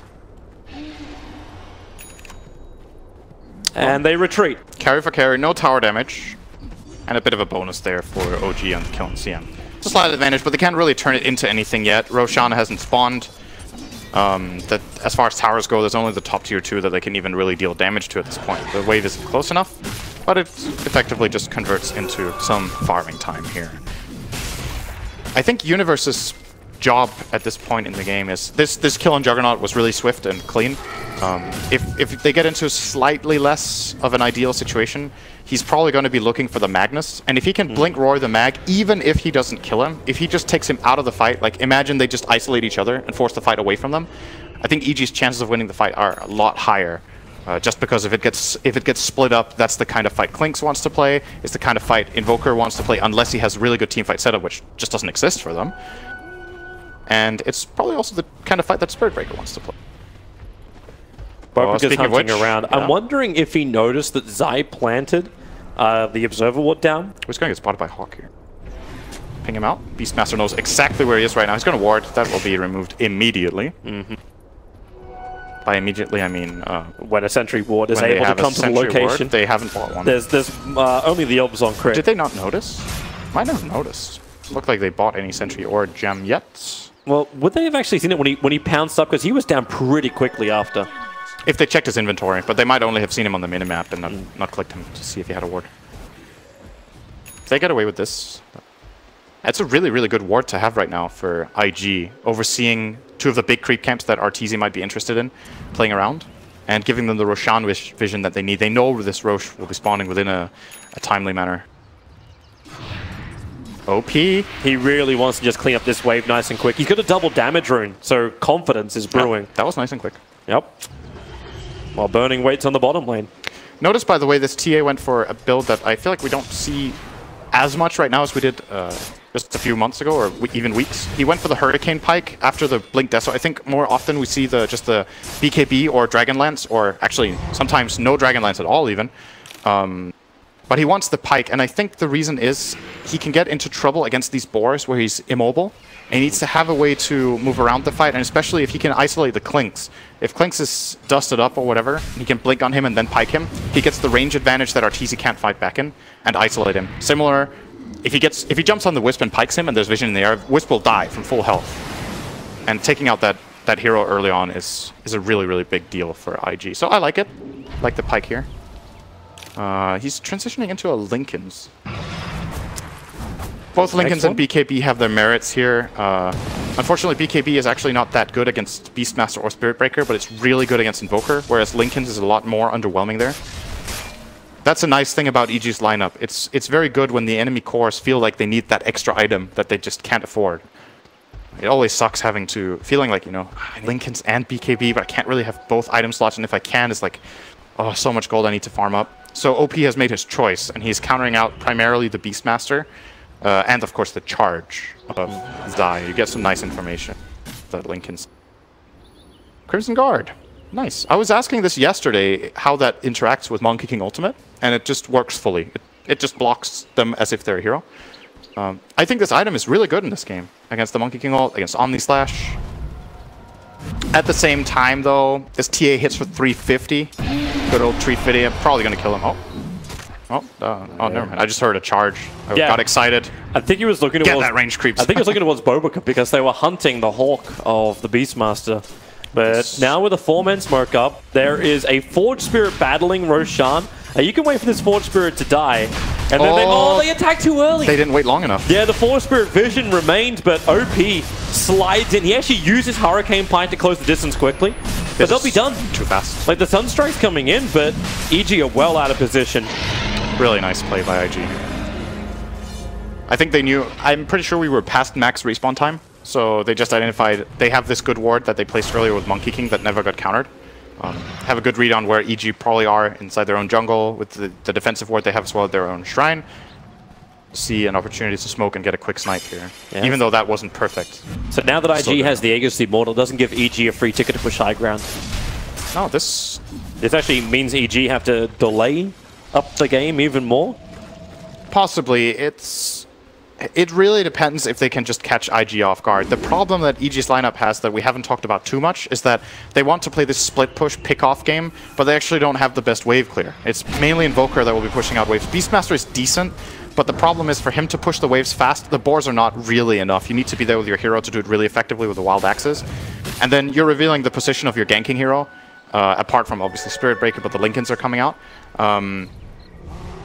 Speaker 3: And they retreat.
Speaker 5: Carry for carry, no tower damage, and a bit of a bonus there for O G on killing C M. It's a slight advantage, but they can't really turn it into anything yet. Roshan hasn't spawned. Um, that as far as towers go, there's only the top tier two that they can even really deal damage to at this point. The wave isn't close enough. but it effectively just converts into some farming time here. I think Universe's job at this point in the game is this this kill on Juggernaut was really swift and clean. Um, if if they get into slightly less of an ideal situation, he's probably going to be looking for the Magnus, and if he can mm. blink roar the mag, even if he doesn't kill him, if he just takes him out of the fight, like imagine they just isolate each other and force the fight away from them, I think E G's chances of winning the fight are a lot higher. Uh, just because if it gets if it gets split up, that's the kind of fight Klinx wants to play. It's the kind of fight Invoker wants to play, unless he has a really good teamfight setup, which just doesn't exist for them. And it's probably also the kind of fight that Spirit Breaker wants to play.
Speaker 3: But because hunting
Speaker 5: which,
Speaker 3: around, yeah. I'm wondering if he noticed that Zai planted uh, the Observer Ward down.
Speaker 5: He's going to get spotted by Hawk here. Ping him out. Beastmaster knows exactly where he is right now. He's going to ward. That will be removed immediately.
Speaker 3: Mm-hmm.
Speaker 5: By immediately, I mean uh,
Speaker 3: when a sentry ward is able to come to the location.
Speaker 5: Ward, they haven't bought one.
Speaker 3: There's there's uh, only the Obs on crit.
Speaker 5: Did they not notice? Might have noticed. Looked like they bought any sentry or gem yet.
Speaker 3: Well, would they have actually seen it when he when he pounced up? Because he was down pretty quickly after.
Speaker 5: If they checked his inventory, but they might only have seen him on the minimap and not, mm. not clicked him to see if he had a ward. If they get away with this, that's a really, really good ward to have right now for I G, overseeing two of the big creep camps that Arteezy might be interested in playing around, and giving them the Roshan vision that they need. They know this Rosh will be spawning within a, a timely manner. O P.
Speaker 3: He really wants to just clean up this wave nice and quick. He's got a double damage rune, so confidence is brewing.
Speaker 5: Yeah, that was nice and quick.
Speaker 3: Yep. While Burning waits on the bottom lane.
Speaker 5: Notice, by the way, this T A went for a build that I feel like we don't see as much right now as we did uh, just a few months ago, or even weeks. He went for the Hurricane Pike after the Blink Deso. I think more often we see the just the B K B or Dragonlance, or actually sometimes no Dragonlance at all even. Um, but he wants the Pike, and I think the reason is he can get into trouble against these boars where he's immobile, and he needs to have a way to move around the fight, and especially if he can isolate the Klinx. If Klinx is dusted up or whatever, he can blink on him and then pike him. He gets the range advantage that Arteezy can't fight back in, and isolate him. Similar, if he gets if he jumps on the Wisp and pikes him and there's vision in the air, Wisp will die from full health. And taking out that, that hero early on is, is a really, really big deal for I G. So I like it. I like the pike here. Uh, he's transitioning into a Linken's. Both Linken's and B K B have their merits here. Uh, unfortunately, B K B is actually not that good against Beastmaster or Spirit Breaker, but it's really good against Invoker, whereas Linken's is a lot more underwhelming there. That's a nice thing about E G's lineup. It's it's very good when the enemy cores feel like they need that extra item that they just can't afford. It always sucks having to, feeling like, you know, Linken's and B K B, but I can't really have both item slots, and if I can, it's like, oh, so much gold I need to farm up. So O P has made his choice, and he's countering out primarily the Beastmaster, uh, and of course the charge of Zai. You get some nice information. The Linken's Crimson Guard. Nice. I was asking this yesterday, how that interacts with Monkey King Ultimate, and it just works fully. It, it just blocks them as if they're a hero. Um, I think this item is really good in this game, against the Monkey King ult, against Omni Slash. At the same time, though, this T A hits for three fifty. Good old three fifty. I'm probably going to kill him. Oh, oh, uh, oh, never mind. I just heard a charge. I yeah. got excited.
Speaker 3: I think he was looking
Speaker 5: Get
Speaker 3: towards...
Speaker 5: that range creeps.
Speaker 3: I think he was looking towards Bobica because they were hunting the Hawk of the Beastmaster. But now with a four-man smoke up, there is a Forge Spirit battling Roshan. Uh, you can wait for this Forge Spirit to die. And then oh, they, oh, they attacked too early.
Speaker 5: They didn't wait long enough.
Speaker 3: Yeah, the Forge Spirit vision remained, but O P slides in. He actually uses Hurricane Pike to close the distance quickly. But they'll be done.
Speaker 5: Too fast.
Speaker 3: Like, the Sunstrike's coming in, but E G are well out of position.
Speaker 5: Really nice play by I G. I think they knew... I'm pretty sure we were past max respawn time. So they just identified they have this good ward that they placed earlier with Monkey King that never got countered. Um, have a good read on where E G probably are inside their own jungle with the, the defensive ward they have as well at their own shrine. See an opportunity to smoke and get a quick snipe here, yes. Even though that wasn't perfect.
Speaker 3: So now that I G has the Aegis the Immortal, doesn't give E G a free ticket to push high ground.
Speaker 5: No, this...
Speaker 3: This actually means E G have to delay up the game even more?
Speaker 5: Possibly. It's... It really depends if they can just catch I G off guard. The problem that E G's lineup has that we haven't talked about too much is that they want to play this split push pick-off game, but they actually don't have the best wave clear. It's mainly Invoker that will be pushing out waves. Beastmaster is decent, but the problem is for him to push the waves fast, the boars are not really enough. You need to be there with your hero to do it really effectively with the wild axes. And then you're revealing the position of your ganking hero, uh, apart from obviously Spirit Breaker, but the Linken's are coming out. Um,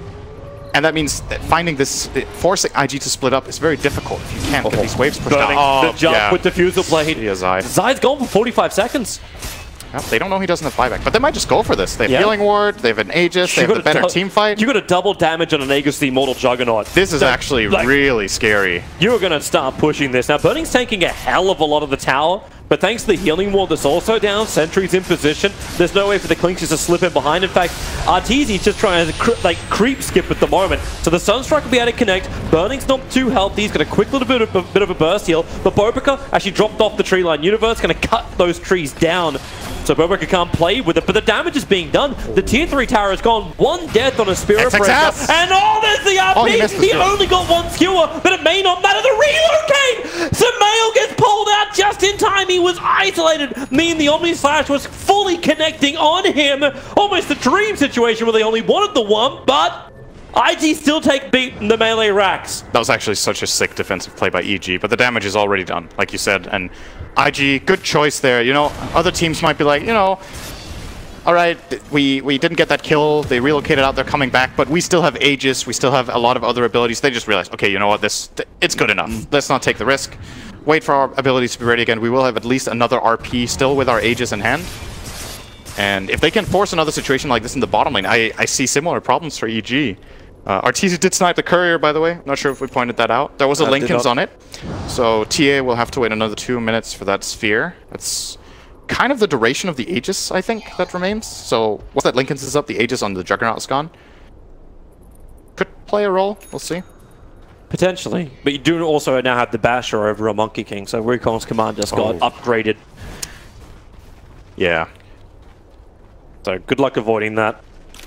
Speaker 5: And that means that finding this, forcing I G to split up is very difficult if you can't get
Speaker 3: Oh.
Speaker 5: these waves pushed
Speaker 3: Burning
Speaker 5: out.
Speaker 3: the jump
Speaker 5: yeah.
Speaker 3: with Diffusal Blade.
Speaker 5: Yeah, Zai.
Speaker 3: Zai's gone for forty-five seconds.
Speaker 5: Well, they don't know he doesn't have buyback, but they might just go for this. They have
Speaker 3: Yeah.
Speaker 5: Healing Ward, they have an Aegis, they
Speaker 3: You
Speaker 5: have the
Speaker 3: got a
Speaker 5: better
Speaker 3: dou-
Speaker 5: team fight.
Speaker 3: You got a double damage on an Aegis the Immortal Juggernaut.
Speaker 5: This is
Speaker 3: That-
Speaker 5: actually
Speaker 3: like,
Speaker 5: really scary.
Speaker 3: You're going to start pushing this. Now, Burning's taking a hell of a lot of the tower, but thanks to the Healing Wall that's also down, Sentry's in position, there's no way for the Clinks to slip in behind. In fact, Arteezy's just trying to cre like creep skip at the moment. So the Sunstrike will be able to connect. Burning's not too healthy. He's got a quick little bit of, a bit of a burst heal, but Bobica actually dropped off the tree line. Universe going to cut those trees down. So Bobica can't play with it, but the damage is being done. The tier three tower has gone. One death on a Spirit
Speaker 5: X X
Speaker 3: Breaker.
Speaker 5: S!
Speaker 3: And oh, there's the R P!
Speaker 5: Oh, he missed the
Speaker 3: he
Speaker 5: skewer.
Speaker 3: only got one skewer, but it may not matter. The relocate! Samael gets pulled out just in time. He was isolated, meaning the Omni Slash was fully connecting on him. Almost a dream situation where they only wanted the one, but I G still take beat in the melee racks.
Speaker 5: That was actually such a sick defensive play by E G, but the damage is already done, like you said. And I G, good choice there. You know, other teams might be like, you know, all right, we, we didn't get that kill. They relocated out. They're coming back, but we still have Aegis. We still have a lot of other abilities. They just realized, okay, you know what? This it's good enough. Let's not take the risk. Wait for our abilities to be ready again. We will have at least another R P still with our Aegis in hand. And if they can force another situation like this in the bottom lane, I, I see similar problems for E G. Uh, Arteezy did snipe the courier, by the way. Not sure if we pointed that out. There was a
Speaker 3: Uh, did
Speaker 5: Linken's
Speaker 3: not.
Speaker 5: on it. So T A will have to wait another two minutes for that sphere. That's kind of the duration of the Aegis, I think, that remains. So once that Linken's is up, the Aegis on the Juggernaut is gone. Could play a role. We'll see.
Speaker 3: Potentially. But you do also now have the Basher over a Monkey King, so Wukong's command just got
Speaker 5: Oh.
Speaker 3: upgraded.
Speaker 5: Yeah.
Speaker 3: So good luck avoiding that.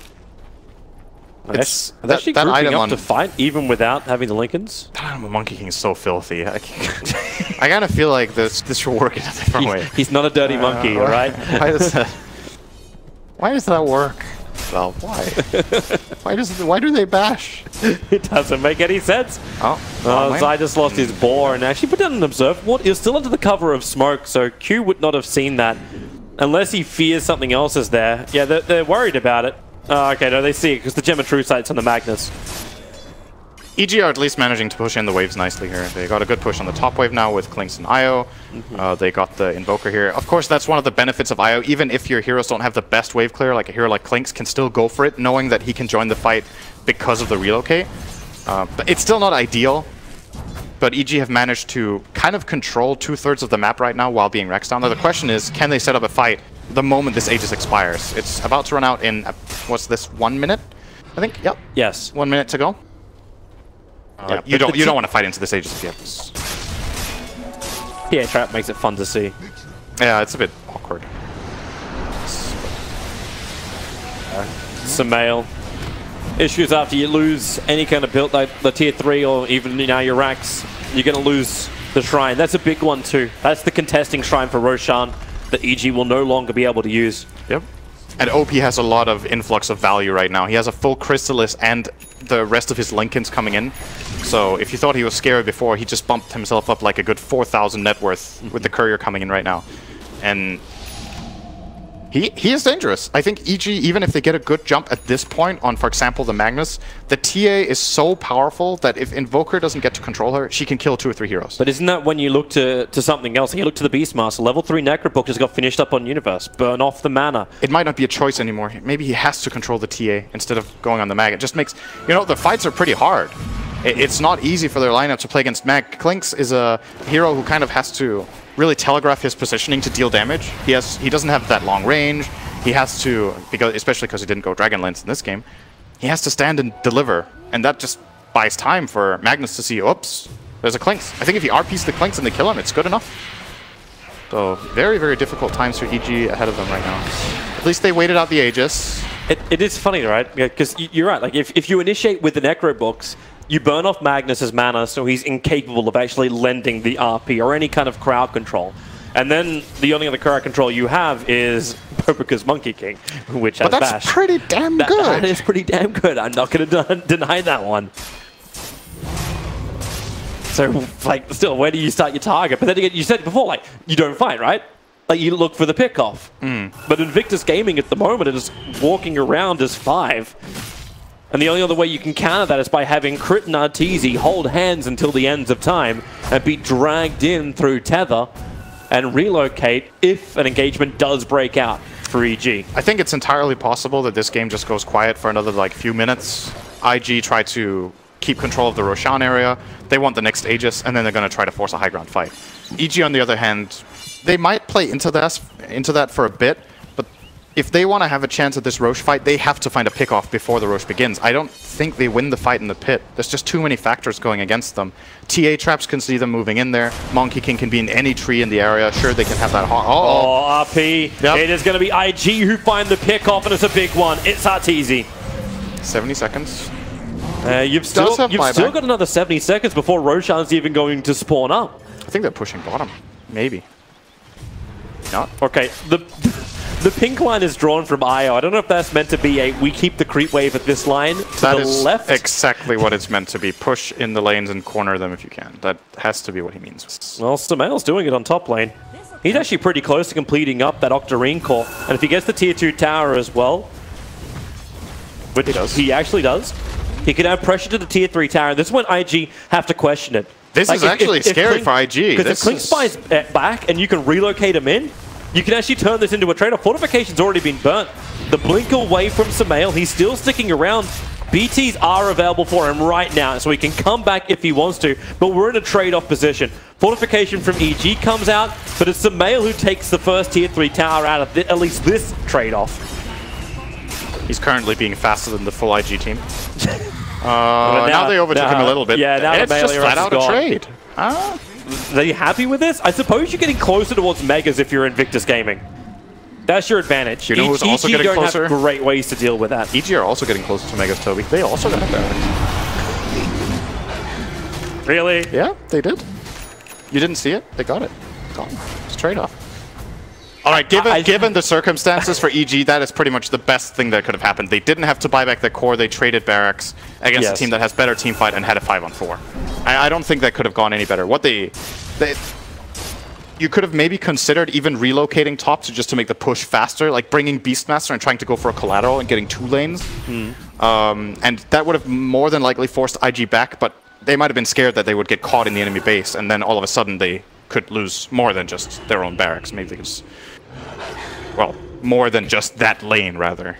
Speaker 5: It's-
Speaker 3: Are they
Speaker 5: that-
Speaker 3: actually
Speaker 5: that
Speaker 3: grouping
Speaker 5: item
Speaker 3: up
Speaker 5: on-
Speaker 3: to fight even without having the Lincolns?
Speaker 5: That item of Monkey King is so filthy. I, I kind of feel like this this should work in a different way.
Speaker 3: He's, he's not a dirty monkey,
Speaker 5: Uh,
Speaker 3: alright?
Speaker 5: Why does that? Why does that work? Well, why? why does why do they bash?
Speaker 3: It doesn't make any sense.
Speaker 5: Oh,
Speaker 3: Uh,
Speaker 5: wrong
Speaker 3: Zai
Speaker 5: lane.
Speaker 3: just lost his boar and actually put down an observe. What is still under the cover of smoke, so Q would not have seen that unless he fears something else is there. Yeah, they're, they're worried about it. Uh, okay, no, they see it because the Gem of True Sight's on the Magnus.
Speaker 5: E G are at least managing to push in the waves nicely here. They got a good push on the top wave now with Clinks and Io.
Speaker 3: Mm-hmm.
Speaker 5: Uh, they got the Invoker here. Of course, that's one of the benefits of Io. Even if your heroes don't have the best wave clear, like a hero like Clinks can still go for it, knowing that he can join the fight because of the relocate. Uh, but it's still not ideal. But E G have managed to kind of control two-thirds of the map right now while being Rex down. Now the question is, can they set up a fight the moment this Aegis expires? It's about to run out in, uh, what's this, one minute? I think, yep.
Speaker 3: Yes.
Speaker 5: One minute to go. Uh,
Speaker 3: Yeah,
Speaker 5: you
Speaker 3: but
Speaker 5: don't
Speaker 3: the
Speaker 5: you
Speaker 3: t-
Speaker 5: don't want to fight into this Aegis if you have this.
Speaker 3: P A Trap makes it fun to see.
Speaker 5: Yeah, it's a bit awkward.
Speaker 3: Samael. Issues after you lose any kind of build like the tier three or even now your racks, you're going to lose the shrine. That's a big one too. That's the contesting shrine for Roshan that E G will no longer be able to use.
Speaker 5: Yep. And O P has a lot of influx of value right now. He has a full Chrysalis and the rest of his Linken's coming in. So if you thought he was scary before, he just bumped himself up like a good four thousand net worth with the Courier coming in right now. And he he is dangerous. I think E G, even if they get a good jump at this point on, for example, the Magnus, the T A is so powerful that if Invoker doesn't get to control her, she can kill two or three heroes.
Speaker 3: But isn't that when you look to, to something else? You look to the Beastmaster. Level three Necrobook just got finished up on Universe. Burn off the mana.
Speaker 5: It might not be a choice anymore. Maybe he has to control the T A instead of going on the Mag. It just makes... You know, the fights are pretty hard. It, it's not easy for their lineup to play against Mag. Clinks is a hero who kind of has to really telegraph his positioning to deal damage. He has he doesn't have that long range. He has to, because especially because he didn't go Dragonlance in this game, he has to stand and deliver. And that just buys time for Magnus to see, oops, there's a Clinks. I think if he R Ps the Clinks and they kill him, it's good enough. So, very, very difficult times for E G ahead of them right now. At least they waited out the Aegis.
Speaker 3: It, it is funny, right? Because you're right. Like if, if you initiate with the Necrobooks, you burn off Magnus's mana, so he's incapable of actually lending the R P or any kind of crowd control. And then the only other crowd control you have is Bobica's Monkey King, which has
Speaker 5: But that's
Speaker 3: Bash.
Speaker 5: pretty damn
Speaker 3: That,
Speaker 5: good.
Speaker 3: that is pretty damn good. I'm not going to deny that one. So, like, still, where do you start your target? But then again, you said it before, like, you don't fight, right? Like, you look for the pickoff.
Speaker 5: Mm.
Speaker 3: But Invictus Gaming at the moment is walking around as five. And the only other way you can counter that is by having Crit and Arteezy hold hands until the ends of time and be dragged in through tether and relocate if an engagement does break out for E G.
Speaker 5: I think it's entirely possible that this game just goes quiet for another like few minutes. I G try to keep control of the Roshan area. They want the next Aegis, and then they're going to try to force a high ground fight. E G, on the other hand, they might play into that, into that for a bit, but if they want to have a chance at this Rosh fight, they have to find a pick-off before the Rosh begins. I don't think they win the fight in the pit. There's just too many factors going against them. T A traps can see them moving in there. Monkey King can be in any tree in the area. Sure, they can have that hot. Oh,
Speaker 3: Oh, R P.
Speaker 5: Yep.
Speaker 3: It is going to be I G who find the pick-off, and it's a big one. It's Arteezy.
Speaker 5: seventy seconds.
Speaker 3: Uh, you've still,
Speaker 5: have
Speaker 3: you've still
Speaker 5: buyback.
Speaker 3: got another seventy seconds before Roshan's even going to spawn up.
Speaker 5: I think they're pushing bottom. Maybe. Not.
Speaker 3: Okay, the the pink line is drawn from I O. I don't know if that's meant to be a we keep the creep wave at this line to
Speaker 5: That
Speaker 3: the
Speaker 5: is
Speaker 3: left.
Speaker 5: exactly what it's meant to be. Push in the lanes and corner them if you can. That has to be what he means.
Speaker 3: Well, Stamail's doing it on top lane. He's actually pretty close to completing up that Octarine core. And if he gets the tier two tower as well, which
Speaker 5: He does.
Speaker 3: he actually does, he could add pressure to the tier three tower. This is when I G have to question it.
Speaker 5: This is actually scary for I G.
Speaker 3: Because if
Speaker 5: This
Speaker 3: Klink
Speaker 5: is-
Speaker 3: spy's uh, back and you can relocate him in, you can actually turn this into a trade-off. Fortification's already been burnt. The blink away from Sumail, he's still sticking around. B Ts are available for him right now, so he can come back if he wants to, but we're in a trade-off position. Fortification from E G comes out, but it's Sumail who takes the first tier three tower out of th at least this trade-off.
Speaker 5: He's currently being faster than the full I G team. Uh, now,
Speaker 3: now-
Speaker 5: they overtook
Speaker 3: now-
Speaker 5: him a little bit.
Speaker 3: yeah, now the
Speaker 5: it's just
Speaker 3: melee
Speaker 5: flat
Speaker 3: rush
Speaker 5: out
Speaker 3: is
Speaker 5: a
Speaker 3: gone.
Speaker 5: trade. Ah.
Speaker 3: Are you happy with this? I suppose you're getting closer towards Megas if you're Invictus Gaming. That's your advantage.
Speaker 5: You know who's
Speaker 3: E-
Speaker 5: also
Speaker 3: EG
Speaker 5: getting
Speaker 3: don't
Speaker 5: closer?
Speaker 3: have great ways to deal with that.
Speaker 5: E G are also getting closer to Megas, Toby. They also got barracks.
Speaker 3: Really?
Speaker 5: Yeah, they did. You didn't see it? They got it. Gone. It's a trade-off. All right, given,
Speaker 3: I-
Speaker 5: given the circumstances for E G, that is pretty much the best thing that could have happened. They didn't have to buy back their core. They traded barracks against
Speaker 3: Yes.
Speaker 5: a team that has better team fight and had a five on four. I, I don't think that could have gone any better. What they... they you could have maybe considered even relocating top to just to make the push faster, like bringing Beastmaster and trying to go for a collateral and getting two lanes. Um, and that would have more than likely forced I G back, but they might have been scared that they would get caught in the enemy base, and then all of a sudden they could lose more than just their own barracks. Maybe they could just... Well, more than just that lane, rather.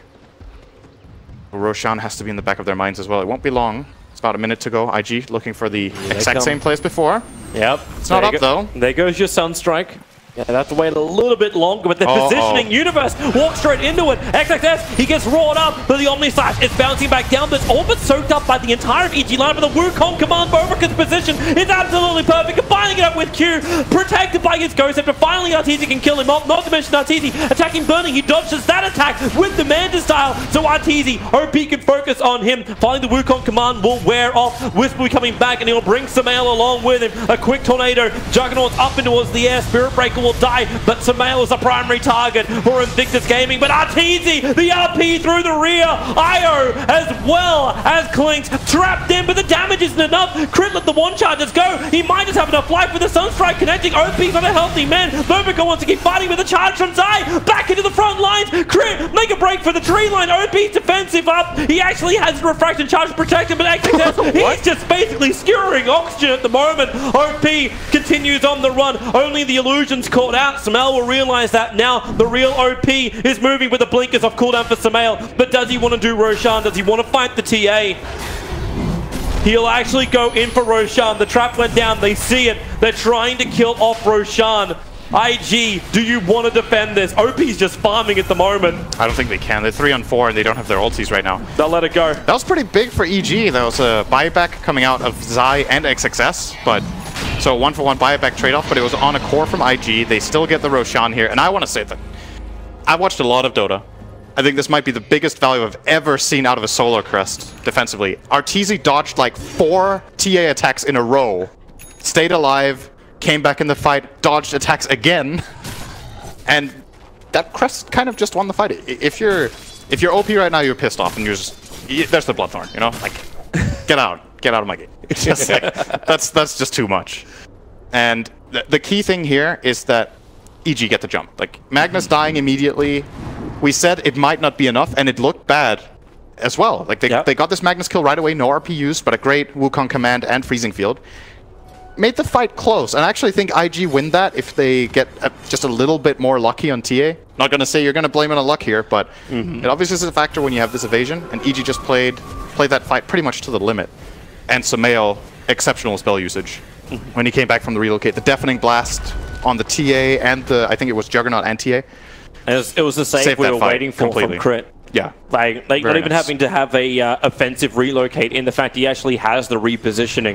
Speaker 5: Roshan has to be in the back of their minds as well. It won't be long. It's about a minute to go. I G looking for the exact
Speaker 3: come.
Speaker 5: same play as before.
Speaker 3: Yep.
Speaker 5: It's not
Speaker 3: There
Speaker 5: up,
Speaker 3: you go.
Speaker 5: though.
Speaker 3: There goes your Sunstrike. Yeah, they have to wait a little bit longer, but the
Speaker 5: Uh-oh.
Speaker 3: positioning universe walks straight into it. X X S, he gets roared up, but the Omni Slash is bouncing back down, but it's all but soaked up by the entire of E G line. But the Wukong command Bovrika's position is absolutely perfect, combining it up with Q, protected by his Ghost Scepter. Finally, Arteezy can kill him off. Not to mention Arteezy attacking Burning. He dodges that attack with the Manta style, so Arteezy, O P can focus on him. Finally, the Wukong command will wear off. Wisp will be coming back, and he'll bring Sumail along with him. A quick tornado, Juggernaut up and towards the air. Spirit Breaker will die, but Sumail is the primary target for Invictus Gaming. But Arteezy, the R P through the rear, I O as well as Klinks trapped in, but the damage isn't enough. Crit let the one charges go. He might just have enough life with the Sunstrike connecting. O P's not a healthy man. Bovrika wants to keep fighting with a charge from Zai. Back into the front lines. Crit, make a break for the tree line. O P's defensive up. He actually has the refraction charge to protect him, but X X S, he's just basically skewering oxygen at the moment. O P continues on the run. Only the illusions caught out. Sumail will realize that now. The real O P is moving with the blinkers off cooldown for Sumail. But does he want to do Roshan? Does he want to fight the T A? He'll actually go in for Roshan. The trap went down. They see it. They're trying to kill off Roshan. I G, do you want to defend this? O P's just farming at the moment.
Speaker 5: I don't think they can. They're three on four and they don't have their ultis right now.
Speaker 3: They'll let it go.
Speaker 5: That was pretty big for E G. There was a buyback coming out of Zai and X X S, but so one for one buyback trade-off, but it was on a core from I G. They still get the Roshan here, and I want to say that I watched a lot of Dota. I think this might be the biggest value I've ever seen out of a Solar Crest defensively. Arteezy dodged like four T A attacks in a row, stayed alive, came back in the fight, dodged attacks again, and that Crest kind of just won the fight. I- If you're if you're O P right now, you're pissed off, and you're just y- there's the Bloodthorn, you know, like get out, get out of my game. It's just like, that's that's just too much. And th the key thing here is that E G get the jump. Like Magnus dying immediately. We said it might not be enough, and it looked bad. as well. Like they,
Speaker 3: Yep.
Speaker 5: they got this Magnus kill right away, no R P used, but a great Wukong command and freezing field. Made the fight close, and I actually think I G win that if they get a, just a little bit more lucky on T A. Not going to say you're going to blame it on luck here, but mm-hmm. it obviously is a factor when you have this evasion, and E G just played played that fight pretty much to the limit. And Sumail, exceptional spell usage. Mm-hmm. When he came back from the relocate, the Deafening Blast on the T A and the, I think it was Juggernaut and T A.
Speaker 3: It was, it was the save
Speaker 5: Saved
Speaker 3: we
Speaker 5: that
Speaker 3: were
Speaker 5: fight
Speaker 3: waiting for
Speaker 5: completely.
Speaker 3: from Crit.
Speaker 5: Yeah.
Speaker 3: Like, like not
Speaker 5: Very
Speaker 3: even
Speaker 5: nice.
Speaker 3: having to have a uh, offensive relocate in the fact he actually has the repositioning.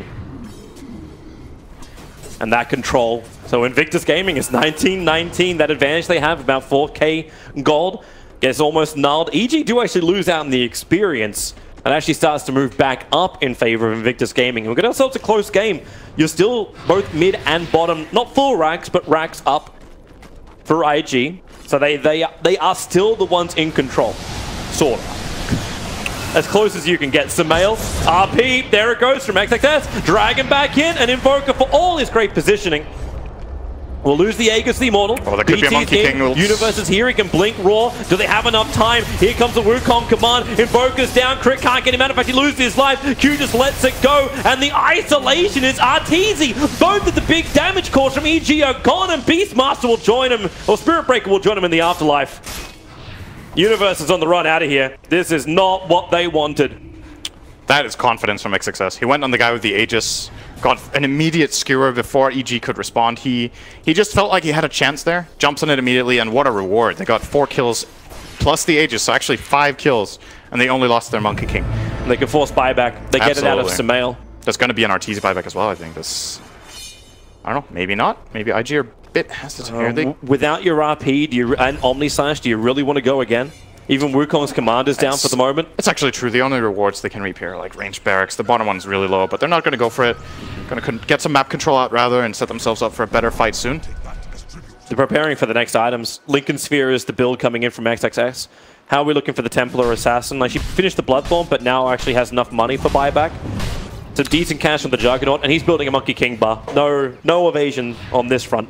Speaker 3: And that control. So Invictus Gaming is nineteen nineteen. That advantage they have, about four K gold, gets almost nulled. E G do actually lose out in the experience and actually starts to move back up in favor of Invictus Gaming. And we've got ourselves a close game. You're still both mid and bottom, not full racks, but racks up for I G. So they, they, they are still the ones in control. Sort of. As close as you can get. Sumail, R P, there it goes from X X S. Dragon back in, and Invoker for all his great positioning. We'll lose the Aegis, the Immortal.
Speaker 5: Oh, that could be a Monkey King.
Speaker 3: Universe is here, he can blink Raw. Do they have enough time? Here comes the Wukong command. Invoker's down, Crit can't get him out. In fact, he loses his life. Q just lets it go, and the isolation is Arteezy. Both of the big damage cores from E G are gone, and Beastmaster will join him, or Spirit Breaker will join him in the afterlife. Universe is on the run out of here. This is not what they wanted.
Speaker 5: That is confidence from X X S. He went on the guy with the Aegis, got an immediate skewer before E G could respond. He he just felt like he had a chance there, jumps on it immediately, and what a reward. They got four kills plus the Aegis, so actually five kills, and they only lost their Monkey King.
Speaker 3: They can force buyback. They get it out of Sumail.
Speaker 5: There's going to be an Arteezy buyback as well, I think. This, I don't know, maybe not. Maybe I G are a bit hesitant here.
Speaker 3: Um,
Speaker 5: They,
Speaker 3: without your R P do you, and Omni Slash, do you really want to go again? Even Wukong's command is down
Speaker 5: It's-
Speaker 3: for the moment.
Speaker 5: It's actually true. The only rewards they can reap here are like ranged barracks. The bottom one's really low, but they're not going to go for it. Going to get some map control out rather and set themselves up for a better fight soon.
Speaker 3: They're preparing for the next items. Lincoln Sphere is the build coming in from X X S. How are we looking for the Templar Assassin? Like, she finished the Bloodthorn, but now actually has enough money for buyback. Some decent cash from the Juggernaut, and he's building a Monkey King bar. No, no evasion on this front.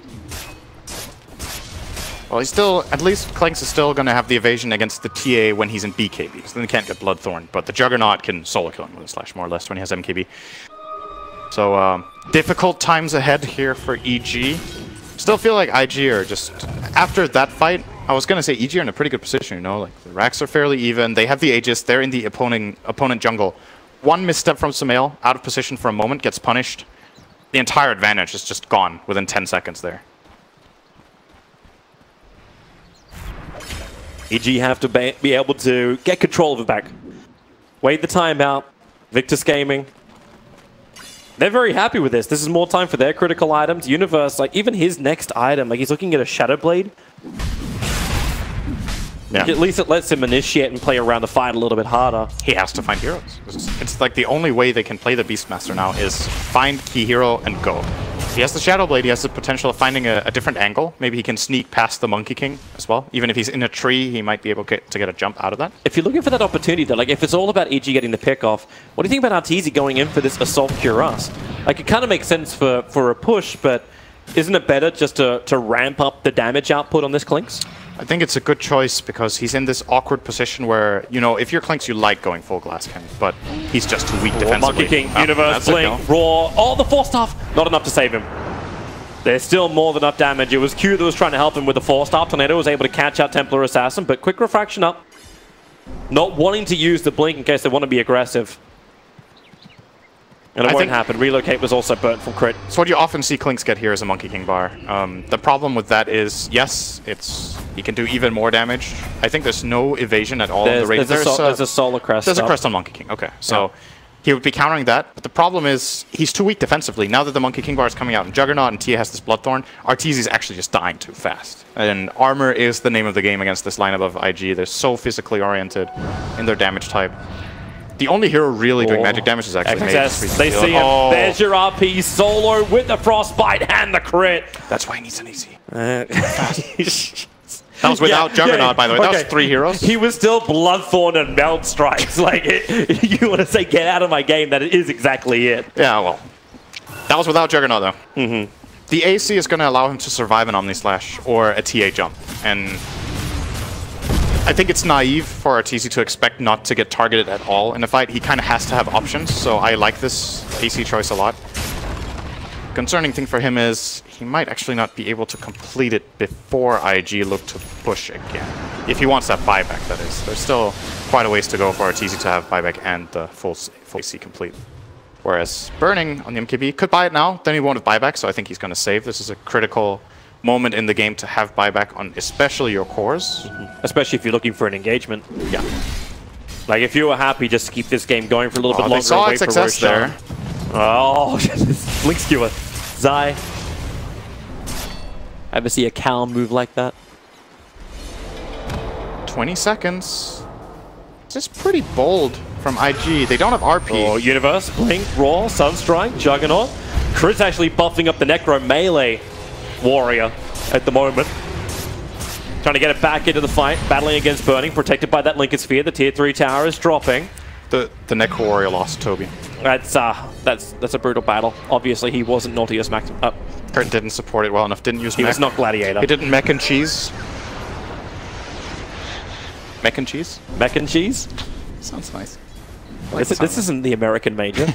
Speaker 5: Well, he's still, at least Clanks is still going to have the evasion against the T A when he's in B K B, because then he can't get Bloodthorn. But the Juggernaut can solo kill him with a slash, more or less, when he has M K B. So, um, difficult times ahead here for E G. Still feel like I G are just, after that fight, I was going to say E G are in a pretty good position, you know? Like, the racks are fairly even, they have the Aegis, they're in the opponent, opponent jungle. One misstep from Sumail, out of position for a moment, gets punished. The entire advantage is just gone within ten seconds there.
Speaker 3: E G have to be, be able to get control of it back. Wait the timeout. Victus Gaming. They're very happy with this. This is more time for their critical items. Universe, like even his next item, like he's looking at a Shadow Blade.
Speaker 5: Yeah.
Speaker 3: At least it lets him initiate and play around the fight a little bit harder.
Speaker 5: He has to find heroes. It's, it's like the only way they can play the Beastmaster now is find key hero and go. He has the Shadow Blade, he has the potential of finding a, a different angle. Maybe he can sneak past the Monkey King as well. Even if he's in a tree, he might be able get, to get a jump out of that.
Speaker 3: If you're looking for that opportunity though, like if it's all about E G getting the pick off, what do you think about Arteezy going in for this Assault Cuirass? Like it kind of makes sense for, for a push, but isn't it better just to, to ramp up the damage output on this Clinks?
Speaker 5: I think it's a good choice because he's in this awkward position where, you know, if you're Clinks, you like going full glass cannon, but he's just too weak defensively.
Speaker 3: Monkey King,
Speaker 5: Oh,
Speaker 3: Universe,
Speaker 5: that's it,
Speaker 3: Blink,
Speaker 5: no.
Speaker 3: Raw, all the Force Staff, not enough to save him. There's still more than enough damage. It was Q that was trying to help him with the Force Staff. Tornado was able to catch out Templar Assassin, but quick refraction up. Not wanting to use the Blink in case they want to be aggressive. And it
Speaker 5: I
Speaker 3: won't
Speaker 5: think-
Speaker 3: happen. Relocate was also burnt from Crit.
Speaker 5: So what you often see Clinks get here is a Monkey King bar. Um, the problem with that is, yes, it's he can do even more damage. I think there's no evasion at all.
Speaker 3: There's,
Speaker 5: the rate.
Speaker 3: there's, a, sol there's a Solar Crest.
Speaker 5: There's a
Speaker 3: up.
Speaker 5: crest on Monkey King. Okay, so he would be countering that. But the problem is he's too weak defensively. Now that the Monkey King bar is coming out and Juggernaut and Tia has this Bloodthorn, Arteezy is actually just dying too fast. And armor is the name of the game against this lineup of I G. They're so physically oriented in their damage type. The only hero really doing
Speaker 3: Oh.
Speaker 5: magic damage is actually Mage.
Speaker 3: X S, they see him.
Speaker 5: Oh,
Speaker 3: There's your R P solo with the Frostbite and the crit.
Speaker 5: that's why he needs an easy.
Speaker 3: Uh,
Speaker 5: That was without
Speaker 3: Yeah,
Speaker 5: Juggernaut,
Speaker 3: yeah.
Speaker 5: by the way. That
Speaker 3: Okay.
Speaker 5: was three heroes.
Speaker 3: He was still Bloodthorn and Melt Strikes. Like, it, you want to say get out of my game, that is exactly it.
Speaker 5: Yeah, well, that was without Juggernaut, though. Mm-hmm. The A C is going to allow him to survive an Omni Slash or a T A jump. And I think it's naive for Arteezy to expect not to get targeted at all in a fight. He kind of has to have options, so I like this A C choice a lot. Concerning thing for him is he might actually not be able to complete it before I G look to push again. If he wants that buyback, that is. There's still quite a ways to go for Arteezy to have buyback and the full, full A C complete. Whereas Burning on the M K B could buy it now, then he won't have buyback, so I think he's going to save. This is a critical moment in the game to have buyback on especially your cores.
Speaker 3: Mm-hmm. Especially if you're looking for an engagement.
Speaker 5: Yeah.
Speaker 3: Like if you were happy just to keep this game going for a little
Speaker 5: oh,
Speaker 3: bit longer.
Speaker 5: They saw
Speaker 3: and wait
Speaker 5: its success
Speaker 3: for
Speaker 5: there.
Speaker 3: Oh, Blink Skewer. Zai. Ever see a Cal move like that?
Speaker 5: twenty seconds. This is pretty bold from I G. They don't have R P.
Speaker 3: Oh, Universe, Blink, Raw, Sunstrike, Juggernaut. Chris actually buffing up the Necro melee warrior at the moment. Trying to get it back into the fight, battling against Burning, protected by that Lincoln Sphere. The tier three tower is dropping.
Speaker 5: The the Necro warrior lost Toby.
Speaker 3: That's uh that's that's a brutal battle. Obviously he wasn't Nautilus Max up.
Speaker 5: Kurt didn't support it well enough, didn't use
Speaker 3: He
Speaker 5: mech.
Speaker 3: was not Gladiator.
Speaker 5: He didn't mech and cheese. Mech and cheese?
Speaker 3: Mech and cheese?
Speaker 5: Sounds nice. Like
Speaker 3: This, this isn't the American major.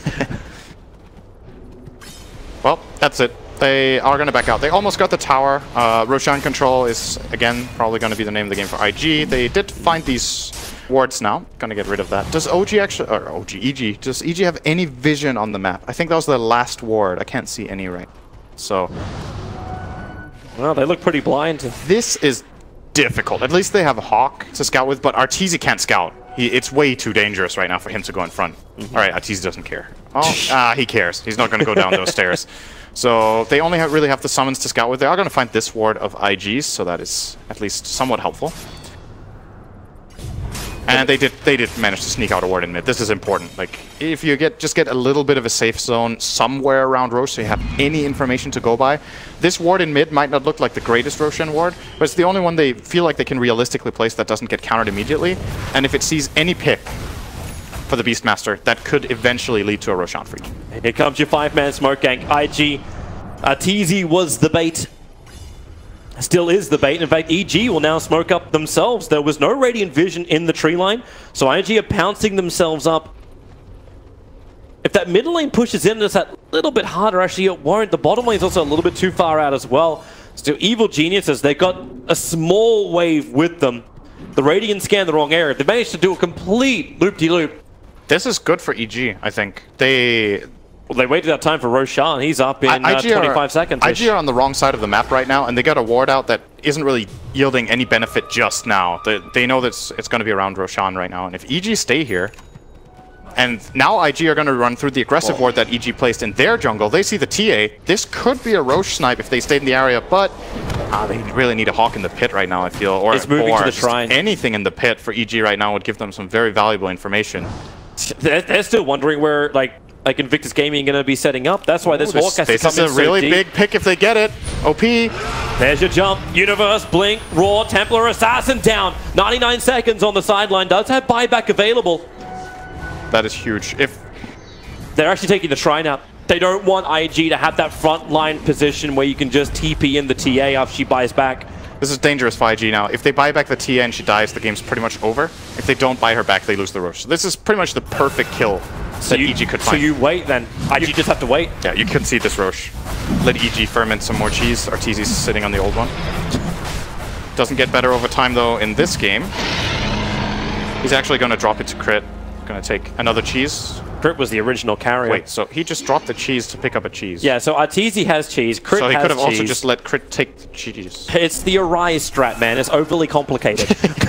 Speaker 5: Well, that's it. They are going to back out. They almost got the tower. Uh, Roshan Control is, again, probably going to be the name of the game for I G. They did find these wards now. Going to get rid of that. Does O G actually... Or O G, E G. Does E G have any vision on the map? I think that was the last ward. I can't see any right. So...
Speaker 3: Well, they look pretty blind.
Speaker 5: This is difficult. At least they have Hawk to scout with, but Arteezy can't scout. He, it's way too dangerous right now for him to go in front. Mm-hmm. All right, Arteezy doesn't care. Oh, ah, he cares. He's not going to go down those stairs. So they only have, really have the summons to scout with. They are going to find this ward of I Gs, so that is at least somewhat helpful. And they did they did manage to sneak out a ward in mid. This is important. Like, if you get just get a little bit of a safe zone somewhere around Rosh, so you have any information to go by. This ward in mid might not look like the greatest Roshan ward, but it's the only one they feel like they can realistically place that doesn't get countered immediately. And if it sees any pick for the Beastmaster, that could eventually lead to a Roshan freak.
Speaker 3: And here comes your five-man smoke gank. I G. Arteezy was the bait. Still is the bait. In fact, E G will now smoke up themselves. There was no Radiant Vision in the tree line, so I G are pouncing themselves up. If that middle lane pushes in, it's that little bit harder. Actually, it won't. The bottom lane is also a little bit too far out as well. Still, Evil Geniuses, they got a small wave with them. The Radiant scanned the wrong area. They managed to do a complete loop-de-loop.
Speaker 5: This is good for E G, I think. They...
Speaker 3: Well, they waited that time for Roshan. He's up in
Speaker 5: I
Speaker 3: uh, twenty-five seconds.
Speaker 5: I G are on the wrong side of the map right now, and they got a ward out that isn't really yielding any benefit just now. They, they know that it's, it's going to be around Roshan right now, and if E G stay here, and now I G are going to run through the aggressive
Speaker 3: Whoa.
Speaker 5: ward that E G placed in their jungle. They see the T A. This could be a Rosh snipe if they stayed in the area, but ah, they really need a Hawk in the pit right now, I feel. Or
Speaker 3: It's moving
Speaker 5: or
Speaker 3: to the
Speaker 5: just
Speaker 3: shrine.
Speaker 5: anything in the pit for E G right now would give them some very valuable information.
Speaker 3: They're, they're still wondering where, like, like Invictus Gaming going to be setting up. That's why this
Speaker 5: Ooh,
Speaker 3: Hawk has
Speaker 5: this
Speaker 3: to come
Speaker 5: is
Speaker 3: in
Speaker 5: a
Speaker 3: so
Speaker 5: really
Speaker 3: deep.
Speaker 5: big pick if they get it. O P.
Speaker 3: There's your jump. Universe, Blink, Raw, Templar, Assassin down. ninety-nine seconds on the sideline. Does have buyback available.
Speaker 5: That is huge. If
Speaker 3: They're actually taking the Shrine out. They don't want I G to have that front line position where you can just T P in the T A after she buys back.
Speaker 5: This is dangerous for I G now. If they buy back the T A and she dies, the game's pretty much over. If they don't buy her back, they lose the Rosh. So this is pretty much the perfect kill
Speaker 3: So
Speaker 5: that
Speaker 3: you,
Speaker 5: E G could
Speaker 3: so
Speaker 5: find.
Speaker 3: you wait then. I G just have to wait.
Speaker 5: Yeah, you can see this Rosh. Let E G ferment some more cheese. Arteezy's sitting on the old one. Doesn't get better over time, though, in this game. He's actually going to drop it to crit. Going to take another cheese.
Speaker 3: Crit was the original carrier.
Speaker 5: Wait, so he just dropped the cheese to pick up a cheese.
Speaker 3: Yeah, so Arteezy has cheese. Crit
Speaker 5: So he
Speaker 3: has
Speaker 5: could have also
Speaker 3: cheese.
Speaker 5: just let crit take the cheese.
Speaker 3: It's the Arise strat, man. It's overly complicated.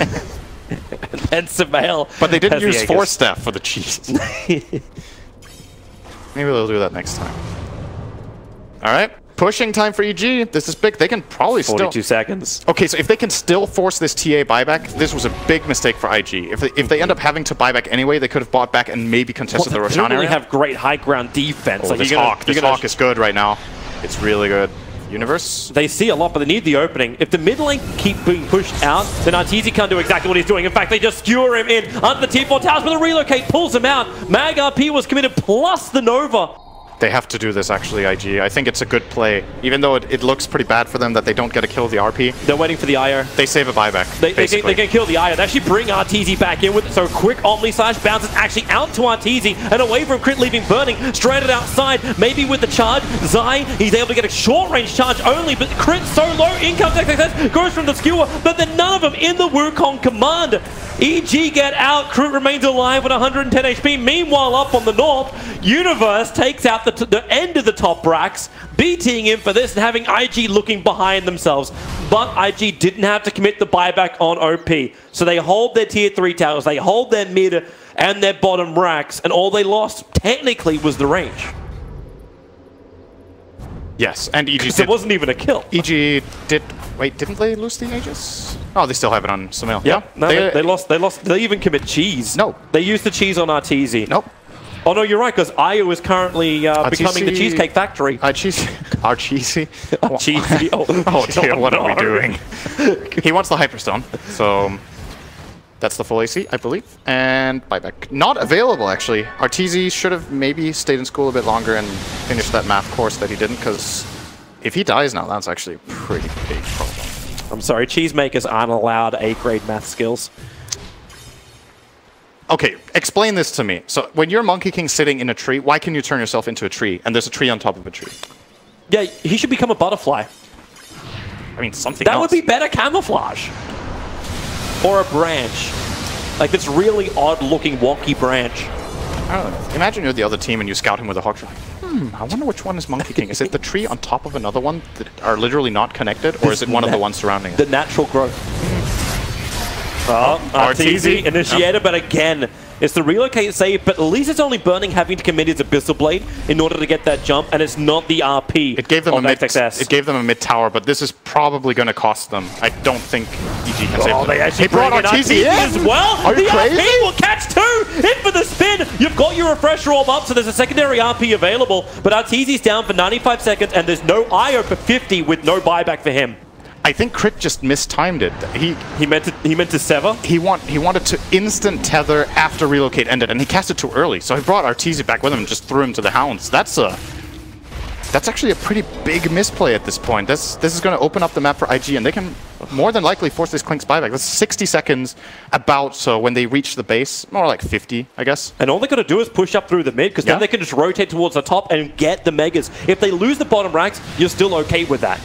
Speaker 3: And Sumail.
Speaker 5: But they didn't
Speaker 3: has the
Speaker 5: use
Speaker 3: Aegis.
Speaker 5: Force Staff for the cheese. Maybe they'll do that next time. All right, pushing time for E G. This is big. They can probably still...
Speaker 3: forty-two seconds.
Speaker 5: Okay, so if they can still force this T A buyback, this was a big mistake for I G. If they, if they end up having to buy back anyway, they could have bought back and maybe contested
Speaker 3: Well,
Speaker 5: the
Speaker 3: they don't
Speaker 5: Roshan
Speaker 3: really
Speaker 5: area.
Speaker 3: have great high ground defense.
Speaker 5: Oh,
Speaker 3: like
Speaker 5: this
Speaker 3: you're gonna,
Speaker 5: Hawk, this
Speaker 3: you're gonna
Speaker 5: Hawk is good right now. It's really good. Universe?
Speaker 3: They see a lot, but they need the opening. If the mid lane keep being pushed out, then Arteezy can't do exactly what he's doing. In fact, they just skewer him in under the T four towers, but the relocate pulls him out. Mag R P was committed plus the Nova.
Speaker 5: They have to do this, actually, I G. I think it's a good play. Even though it, it looks pretty bad for them that they don't get to kill the R P.
Speaker 3: They're waiting for the I O.
Speaker 5: They save a buyback,
Speaker 3: They, they,
Speaker 5: basically.
Speaker 3: they can kill the I O. They actually bring Arteezy back in with it. So quick Omni Slash bounces actually out to Arteezy and away from Crit, leaving Burning stranded outside. Maybe with the charge, Zai, he's able to get a short-range charge only, but Crit so low, income success goes from the skewer, but then none of them in the Wukong command. E G get out, Crit remains alive with one hundred ten H P. Meanwhile, up on the north, Universe takes out the, t the end of the top Brax, beating him for this and having I G looking behind themselves. But I G didn't have to commit the buyback on O P. So they hold their tier three towers, they hold their mid and their bottom racks, and all they lost technically was the range.
Speaker 5: Yes, and E G
Speaker 3: So
Speaker 5: did,
Speaker 3: it wasn't even a kill.
Speaker 5: E G did... Wait, didn't they lose the Aegis? Oh, they still have it on Sumail.
Speaker 3: Yeah,
Speaker 5: Yeah,
Speaker 3: no, they, they lost. They lost. They even commit cheese.
Speaker 5: No.
Speaker 3: They used the cheese on Arteezy.
Speaker 5: Nope.
Speaker 3: Oh no, you're right, because I O is currently uh, becoming the Cheesecake Factory.
Speaker 5: Our cheese, our cheesy.
Speaker 3: Cheesy. Oh,
Speaker 5: Oh dear, what are we
Speaker 3: no.
Speaker 5: doing? He wants the Hyperstone, so that's the full A C, I believe. And buyback. Not available, actually. Arteezy should have maybe stayed in school a bit longer and finished that math course that he didn't, because if he dies now, that's actually a pretty big problem.
Speaker 3: I'm sorry, cheesemakers aren't allowed A-grade math skills.
Speaker 5: Okay, explain this to me. So when you're Monkey King sitting in a tree, why can you turn yourself into a tree? And there's a tree on top of a tree.
Speaker 3: Yeah, he should become a butterfly.
Speaker 5: I mean, something
Speaker 3: That
Speaker 5: else.
Speaker 3: would be better camouflage. Or a branch. Like this really odd-looking wonky branch.
Speaker 5: I don't know. Imagine you're the other team and you scout him with a hawk. Like, hmm, I wonder which one is Monkey King. Is it the tree on top of another one that are literally not connected, or is it one of the ones surrounding it?
Speaker 3: The natural growth. Oh, Arteezy initiated, but again, it's the relocate save, but at least it's only Burning having to commit his Abyssal Blade in order to get that jump, and it's not the R P.
Speaker 5: It gave them a
Speaker 3: of
Speaker 5: mid.
Speaker 3: X X S.
Speaker 5: It gave them a mid tower, but this is probably going to cost them. I don't think E G can save
Speaker 3: Oh,
Speaker 5: them.
Speaker 3: they actually
Speaker 5: They brought
Speaker 3: bring in
Speaker 5: Arteezy
Speaker 3: Arteezy
Speaker 5: in
Speaker 3: as well.
Speaker 5: Are you
Speaker 3: the
Speaker 5: crazy?
Speaker 3: R P will catch two. In for the spin. You've got your refresher orb up, so there's a secondary R P available, but Arteezy's down for ninety-five seconds, and there's no I O for fifty with no buyback for him.
Speaker 5: I think Crit just mistimed it. He
Speaker 3: He meant to. He meant to sever.
Speaker 5: he want he wanted to instant tether after relocate ended, and he cast it too early. So he brought Arteezy back with him and just threw him to the hounds. That's a that's actually a pretty big misplay at this point. This this is going to open up the map for I G, and they can more than likely force this Klink's buyback. That's sixty seconds about. So when they reach the base, more like fifty, I guess.
Speaker 3: And all they got to do is push up through the mid, because
Speaker 5: Yeah.
Speaker 3: then they can just rotate towards the top and get the Megas. If they lose the bottom racks, you're still okay with that.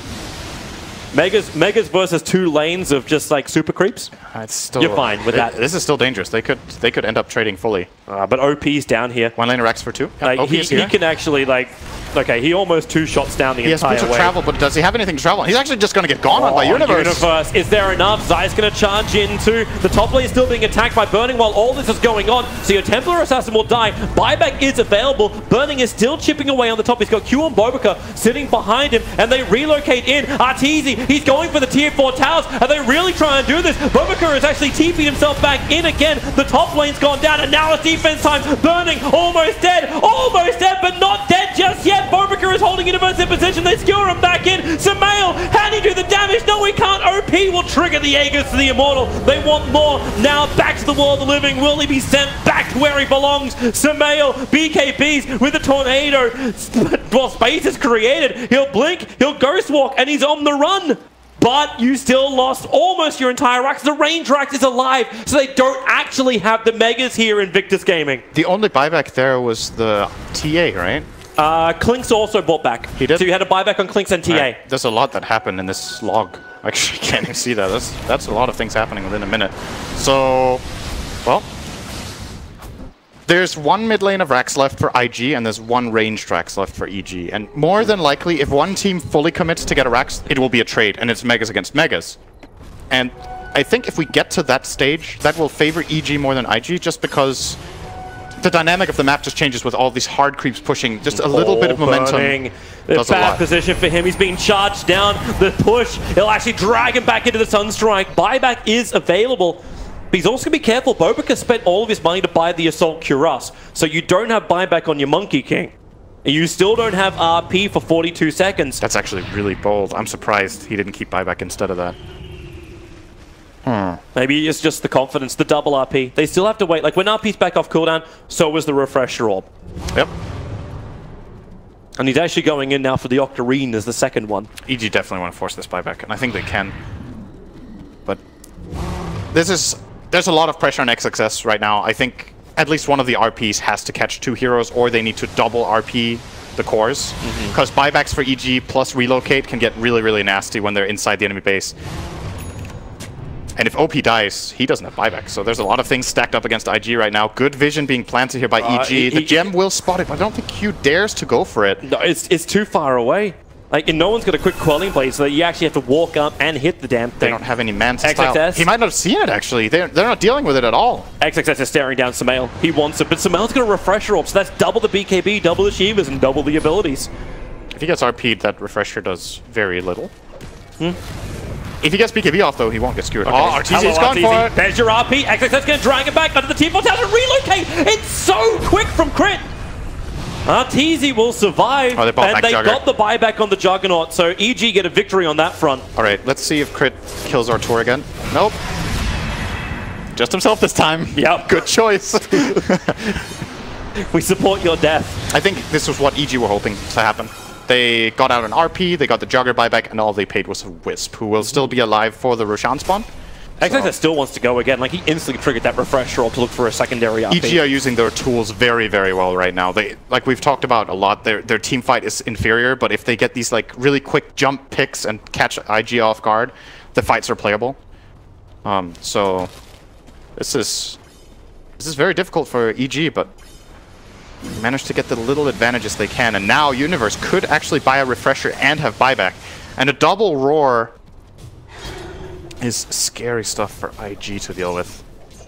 Speaker 3: Megas, Megas versus two lanes of just like super creeps.
Speaker 5: Uh, It's still,
Speaker 3: You're fine with
Speaker 5: it-
Speaker 3: that.
Speaker 5: This is still dangerous. They could they could end up trading fully.
Speaker 3: Uh, but O P's down here.
Speaker 5: One lane racks for two. Yeah,
Speaker 3: Like,
Speaker 5: O P
Speaker 3: he,
Speaker 5: is here.
Speaker 3: he can actually like, okay, he almost two shots down the
Speaker 5: He has
Speaker 3: entire
Speaker 5: bits of
Speaker 3: way.
Speaker 5: travel, but does he have anything to travel on? He's actually just going to get gone on
Speaker 3: Oh,
Speaker 5: by Universe.
Speaker 3: Universe. Is there enough? Zai's going to charge into the top lane, still being attacked by Burning while all this is going on. So your Templar Assassin will die. Buyback is available. Burning is still chipping away on the top. He's got Q and Bobica sitting behind him, and they relocate in. Arteezy, he's going for the tier four towers. Are they really trying to do this? Bobica is actually TP'd himself back in again. The top lane's gone down, and now it's defense time. Burning almost dead. Almost dead, but not dead just yet. Bobica is holding Universe in position. They skewer him back in. Sumail, how do you do the damage? No, we can't. O P will trigger the Aegis to the Immortal. They want more. Now back to the world of the living. Will he be sent back to where he belongs? Sumail, B K Bs with a tornado. Well, space is created. He'll blink, he'll ghost walk, and he's on the run. But you still lost almost your entire racks. The range rack is alive, so they don't actually have the Megas here in Victus Gaming.
Speaker 5: The only buyback there was the T A, right?
Speaker 3: Uh, Klinks also bought back.
Speaker 5: He did?
Speaker 3: So you had a buyback on Klinks and T A.
Speaker 5: Right. There's a lot that happened in this log. I actually can't even see that. That's, that's a lot of things happening within a minute. So, well, there's one mid lane of racks left for I G, and there's one ranged racks left for E G. And more than likely, if one team fully commits to get a racks, it will be a trade, and it's Megas against Megas. And I think if we get to that stage, that will favor E G more than I G, just because the dynamic of the map just changes with all these hard creeps pushing. Just a little bit of momentum.
Speaker 3: Burning. The
Speaker 5: does a
Speaker 3: bad
Speaker 5: lot.
Speaker 3: position for him. He's being charged down. The push, it'll actually drag him back into the Sunstrike. Buyback is available. But he's also going to be careful. Bobica spent all of his money to buy the Assault Cuirass. So you don't have buyback on your Monkey King. And you still don't have R P for forty-two seconds.
Speaker 5: That's actually really bold. I'm surprised he didn't keep buyback instead of that. Hmm.
Speaker 3: Maybe it's just the confidence, the double R P. They still have to wait. Like when R P's back off cooldown, so was the refresher orb.
Speaker 5: Yep.
Speaker 3: And he's actually going in now for the Octarine as the second one.
Speaker 5: E G definitely want to force this buyback, and I think they can. But this is there's a lot of pressure on X X S right now. I think at least one of the R Ps has to catch two heroes, or they need to double R P the cores. Because mm-hmm. buybacks for E G plus relocate can get really, really nasty when they're inside the enemy base. And if O P dies, he doesn't have buyback. So there's a lot of things stacked up against I G right now. Good vision being planted here by uh, E G. The gem will spot it, but I don't think Q dares to go for it.
Speaker 3: No, it's, it's too far away. Like, and no one's got a quick quelling blade, so that you actually have to walk up and hit the damn thing.
Speaker 5: They don't have any Manta
Speaker 3: X X S?
Speaker 5: style. He might not have seen it, actually. They're, they're not dealing with it at all.
Speaker 3: X X S is staring down Sumail. He wants it, but Sumail's got a refresher orb, so that's double the B K B, double the Shivas, and double the abilities.
Speaker 5: If he gets R P'd, that refresher does very little.
Speaker 3: Hmm.
Speaker 5: If he gets B K B off, though, he won't get skewered.
Speaker 3: Okay.
Speaker 5: Oh, R T Z's gone for it.
Speaker 3: There's your R P. X X S going to drag it back under the T four tower to relocate. It's so quick from Crit. R T Z will survive,
Speaker 5: oh, they
Speaker 3: and they got the buyback on the Juggernaut, so E G get a victory on that front.
Speaker 5: All right, let's see if Crit kills Artur again. Nope. Just himself this time.
Speaker 3: Yep.
Speaker 5: Good choice.
Speaker 3: We support your death.
Speaker 5: I think this was what E G were hoping to happen. They got out an R P, they got the Jugger buyback, and all they paid was a Wisp, who will still be alive for the Roshan spawn.
Speaker 3: X X S still wants to go again. Like, he instantly triggered that refresher orb to look for a secondary R P.
Speaker 5: E G are using their tools very, very well right now. They, like we've talked about a lot, their their team fight is inferior, but if they get these like really quick jump picks and catch I G off guard, the fights are playable. Um, so this is this is very difficult for E G, but they managed to get the little advantages they can, and now Universe could actually buy a refresher and have buyback, and a double roar is scary stuff for I G to deal with.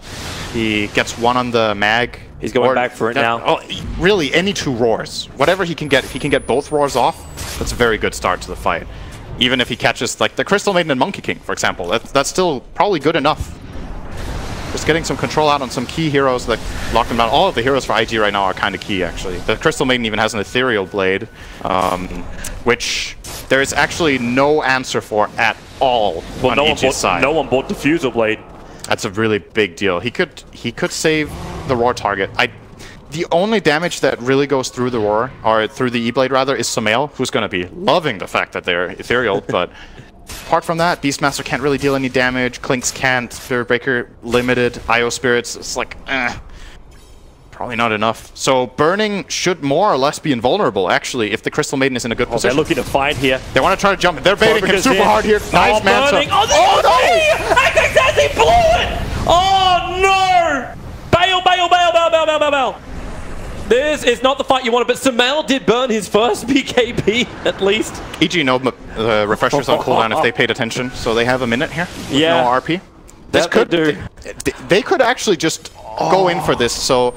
Speaker 5: He gets one on the mag.
Speaker 3: He's going back for it now.
Speaker 5: Oh, really, any two roars. Whatever he can get, if he can get both roars off, that's a very good start to the fight. Even if he catches, like, the Crystal Maiden and Monkey King, for example. That's, that's still probably good enough. Just getting some control out on some key heroes that lock them down. All of the heroes for I G right now are kind of key, actually. The Crystal Maiden even has an Ethereal Blade, um, which there is actually no answer for at all
Speaker 3: well,
Speaker 5: on
Speaker 3: no
Speaker 5: E G's
Speaker 3: one bought,
Speaker 5: side.
Speaker 3: No one bought Diffusal Blade.
Speaker 5: That's a really big deal. He could he could save the Roar target. I, the only damage that really goes through the Roar, or through the E-Blade rather, is Sumail, who's going to be loving the fact that they're ethereal, but apart from that, Beastmaster can't really deal any damage, Clinks can't, Spirit Breaker limited, I O Spirits, it's like, eh, probably not enough. So Burning should more or less be invulnerable, actually, if the Crystal Maiden is in a good
Speaker 3: oh,
Speaker 5: position.
Speaker 3: They're looking to fight here.
Speaker 5: They want to try to jump. They're baiting him super
Speaker 3: in.
Speaker 5: hard here. Nice
Speaker 3: oh,
Speaker 5: Manta.
Speaker 3: Burning. Oh,
Speaker 5: oh no!
Speaker 3: X X S, he blew it! Oh no! Bail, bail, bail, bail, bail, bail, bail, bail. This is not the fight you wanted, but Sumail did burn his first B K B, at least.
Speaker 5: E G know the refreshers on cooldown if they paid attention, so they have a minute here with
Speaker 3: yeah.
Speaker 5: no R P. This
Speaker 3: that
Speaker 5: could
Speaker 3: do.
Speaker 5: They, they could actually just oh. go in for this, so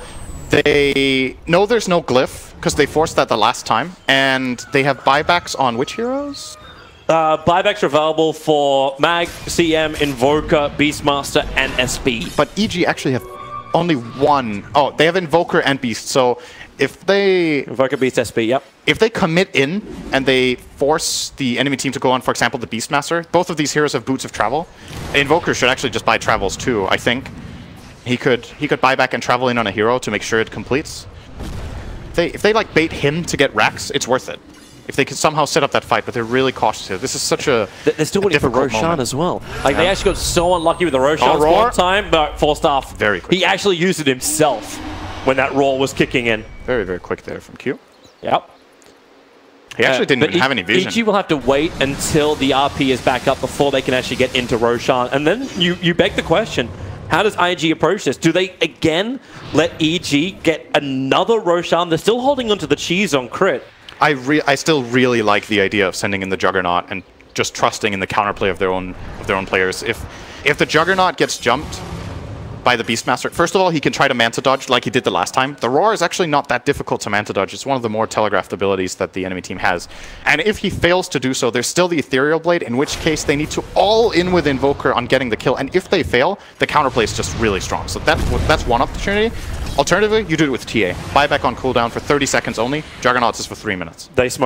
Speaker 5: they know there's no glyph, because they forced that the last time, and they have buybacks on which heroes?
Speaker 3: Uh, buybacks are available for Mag, C M, Invoker, Beastmaster, and S B.
Speaker 5: But E G actually have only one. Oh, they have Invoker and Beast, so if they...
Speaker 3: Invoker, Beast, S B, yep.
Speaker 5: If they commit in and they force the enemy team to go on, for example, the Beastmaster, both of these heroes have Boots of Travel. Invoker should actually just buy Travels too, I think. He could he could buy back and travel in on a hero to make sure it completes. If they, if they like bait him to get racks, it's worth it. If they could somehow set up that fight, but they're really cautious here. This is such a
Speaker 3: They're still waiting for Roshan moment. as well. Like, yeah. They actually got so unlucky with the Roshan
Speaker 5: oh,
Speaker 3: one time, but Forced off.
Speaker 5: Very quick.
Speaker 3: He actually used it himself when that roar was kicking in.
Speaker 5: Very, very quick there from Q.
Speaker 3: Yep.
Speaker 5: He actually uh, didn't even
Speaker 3: e
Speaker 5: have any vision.
Speaker 3: E G will have to wait until the R P is back up before they can actually get into Roshan. And then you, you beg the question, how does I G approach this? Do they, again, let E G get another Roshan? They're still holding onto the cheese on Crit.
Speaker 5: I re I still really like the idea of sending in the Juggernaut and just trusting in the counterplay of their own of their own players. If if the Juggernaut gets jumped by the Beastmaster, first of all, he can try to Manta dodge like he did the last time. The Roar is actually not that difficult to Manta dodge. It's one of the more telegraphed abilities that the enemy team has. And if he fails to do so, there's still the Ethereal Blade, in which case they need to all in with Invoker on getting the kill. And if they fail, the counterplay is just really strong. So that, that's one opportunity. Alternatively, you do it with T A. Buyback on cooldown for thirty seconds only. Juggernauts is for three minutes.
Speaker 3: They smoked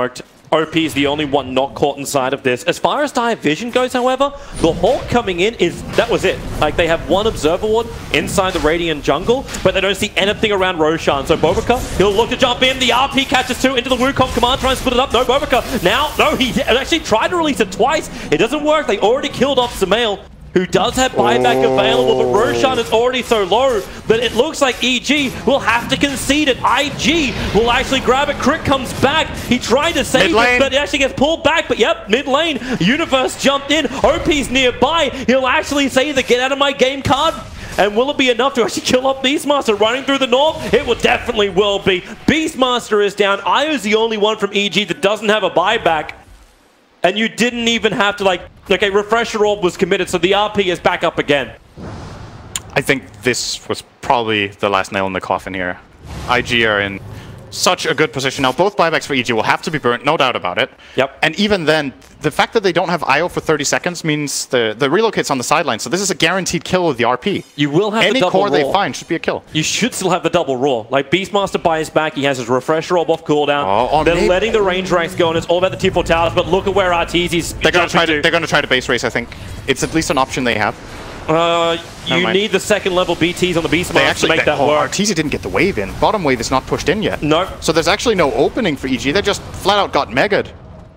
Speaker 3: O P is the only one not caught inside of this. As far as Dire Vision goes, however, the Hawk coming in is, that was it. Like, they have one Observer Ward inside the Radiant jungle, but they don't see anything around Roshan. So Bobaka, he'll look to jump in. The R P catches two into the Wukong command, trying to split it up. No, Bobaka. Now, no, he actually tried to release it twice. It doesn't work. They already killed off Sumail, who does have buyback oh. available, but Roshan is already so low that it looks like E G will have to concede it. I G will actually grab it. Crit comes back. He tried to save it, but it actually gets pulled back. But yep, mid lane. Universe jumped in. O P's nearby. He'll actually say the get out of my game card. And will it be enough to actually kill off Beastmaster running through the north? It will definitely will be. Beastmaster is down. Io's the only one from E G that doesn't have a buyback. And you didn't even have to, like, okay, Refresher Orb was committed, so the R P is back up again.
Speaker 5: I think this was probably the last nail in the coffin here. I G are in such a good position now. Both buybacks for E G will have to be burnt, no doubt about it.
Speaker 3: Yep.
Speaker 5: And even then, the fact that they don't have I O for thirty seconds means the, the relocate's on the sideline, so this is a guaranteed kill with the R P.
Speaker 3: You will have
Speaker 5: Any
Speaker 3: the double
Speaker 5: core
Speaker 3: raw.
Speaker 5: they find should be a kill.
Speaker 3: You should still have the double raw. Like, Beastmaster buys back, he has his Refresher Orb off cooldown.
Speaker 5: Oh, oh,
Speaker 3: they're
Speaker 5: maybe.
Speaker 3: letting the range ranks go, and it's all about the T four towers, but look at where Arteezy's
Speaker 5: They're gonna try to,
Speaker 3: to.
Speaker 5: they're gonna try to base race, I think. It's at least an option they have.
Speaker 3: Uh, you
Speaker 5: mind.
Speaker 3: need the second level B Ts on the Beastmaster
Speaker 5: They actually
Speaker 3: to make
Speaker 5: they,
Speaker 3: that
Speaker 5: oh,
Speaker 3: work.
Speaker 5: Arteezy didn't get the wave in. Bottom wave is not pushed in yet.
Speaker 3: Nope.
Speaker 5: So there's actually no opening for E G. They just flat out got mega'd.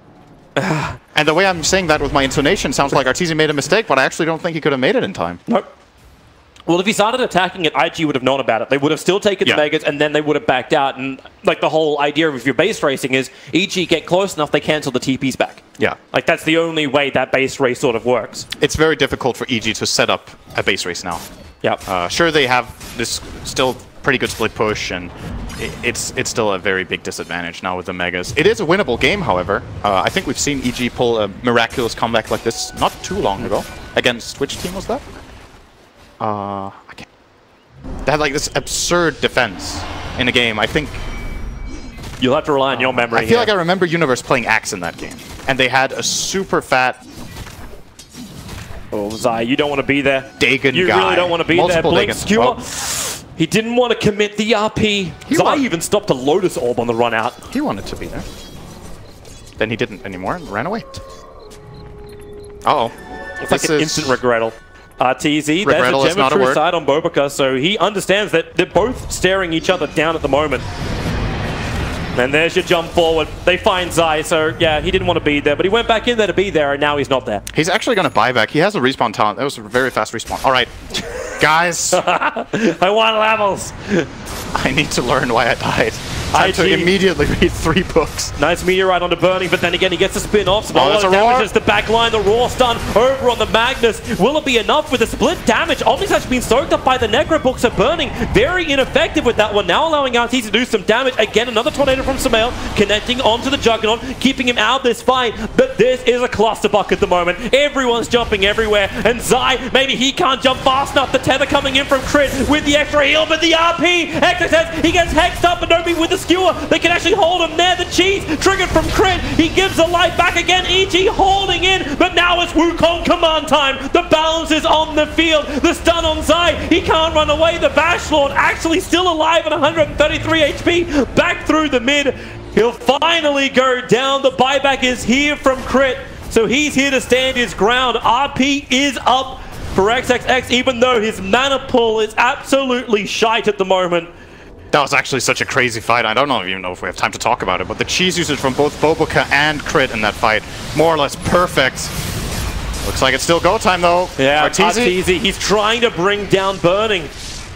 Speaker 5: And the way I'm saying that with my intonation sounds like Arteezy made a mistake, but I actually don't think he could have made it in time.
Speaker 3: Nope. Well, if he started attacking it, I G would have known about it. They would have still taken
Speaker 5: Yeah.
Speaker 3: the Megas, and then they would have backed out. And like the whole idea of if you're base racing is E G get close enough, they cancel the T Ps back.
Speaker 5: Yeah.
Speaker 3: Like that's the only way that base race sort of works.
Speaker 5: It's very difficult for E G to set up a base race now.
Speaker 3: Yep.
Speaker 5: Uh, sure, they have this still pretty good split push, and i- it's it's still a very big disadvantage now with the Megas. It is a winnable game, however. Uh, I think we've seen E G pull a miraculous comeback like this not too long ago. Against which team was that? Uh, I can't. They had like this absurd defense in a game. I think
Speaker 3: You'll have to rely on your memory.
Speaker 5: I feel
Speaker 3: here.
Speaker 5: like I remember Universe playing Axe in that game, and they had a super fat
Speaker 3: Oh, Zai, you don't want to be there.
Speaker 5: Dagon
Speaker 3: You
Speaker 5: guy.
Speaker 3: really don't want to be
Speaker 5: Multiple
Speaker 3: there. Blink
Speaker 5: Dagons.
Speaker 3: Skewer.
Speaker 5: Well,
Speaker 3: He didn't want to commit the R P.
Speaker 5: He
Speaker 3: Zai
Speaker 5: wa-
Speaker 3: even stopped a Lotus Orb on the run out.
Speaker 5: he wanted to be there. Then he didn't anymore and ran away. Uh-oh.
Speaker 3: It's like
Speaker 5: This
Speaker 3: an
Speaker 5: is-
Speaker 3: instant regrettal. R T Z, there's
Speaker 5: Regrettal
Speaker 3: a
Speaker 5: is not a
Speaker 3: Geometry
Speaker 5: word.
Speaker 3: side on Bobaka, so he understands that they're both staring each other down at the moment. And there's your jump forward. They find Zai, so yeah, he didn't want to be there, but he went back in there to be there, and now he's not there.
Speaker 5: He's actually going to buy back. He has a respawn talent. That was a very fast respawn. All right, guys,
Speaker 3: I want levels!
Speaker 5: I need to learn why I died. I had to
Speaker 3: I G.
Speaker 5: immediately read three books.
Speaker 3: Nice meteorite onto Burning, but then again he gets the spin off.
Speaker 5: Oh, that's a roar.
Speaker 3: Damages the back line, the raw stun over on the Magnus. Will it be enough with the split damage? Omni's actually been soaked up by the Necro Books of Burning. Very ineffective with that one. Now allowing R T to do some damage. Again, another tornado from Sumail, connecting onto the Juggernaut, keeping him out of this fight. But this is a clusterbuck at the moment. Everyone's jumping everywhere. And Zai, maybe he can't jump fast enough. The tether coming in from Crit with the extra heal, but the R P! Hector says he gets hexed up, but Nobi with the skewer. They can actually hold him there. The cheese triggered from Crit. He gives the life back again. E G holding in, but now it's Wukong command time. The balance is on the field. The stun on Zai. He can't run away. The Bash Lord actually still alive at one hundred thirty-three H P. Back through the mid. He'll finally go down. The buyback is here from Crit. So he's here to stand his ground. R P is up for X X X, even though his mana pull is absolutely shite at the moment.
Speaker 5: That was actually such a crazy fight. I don't know, even know if we have time to talk about it, but the cheese usage from both Bobaka and Crit in that fight, more or less perfect. Looks like it's still go time though.
Speaker 3: Yeah,
Speaker 5: Arteezy.
Speaker 3: Arteezy, he's trying to bring down Burning.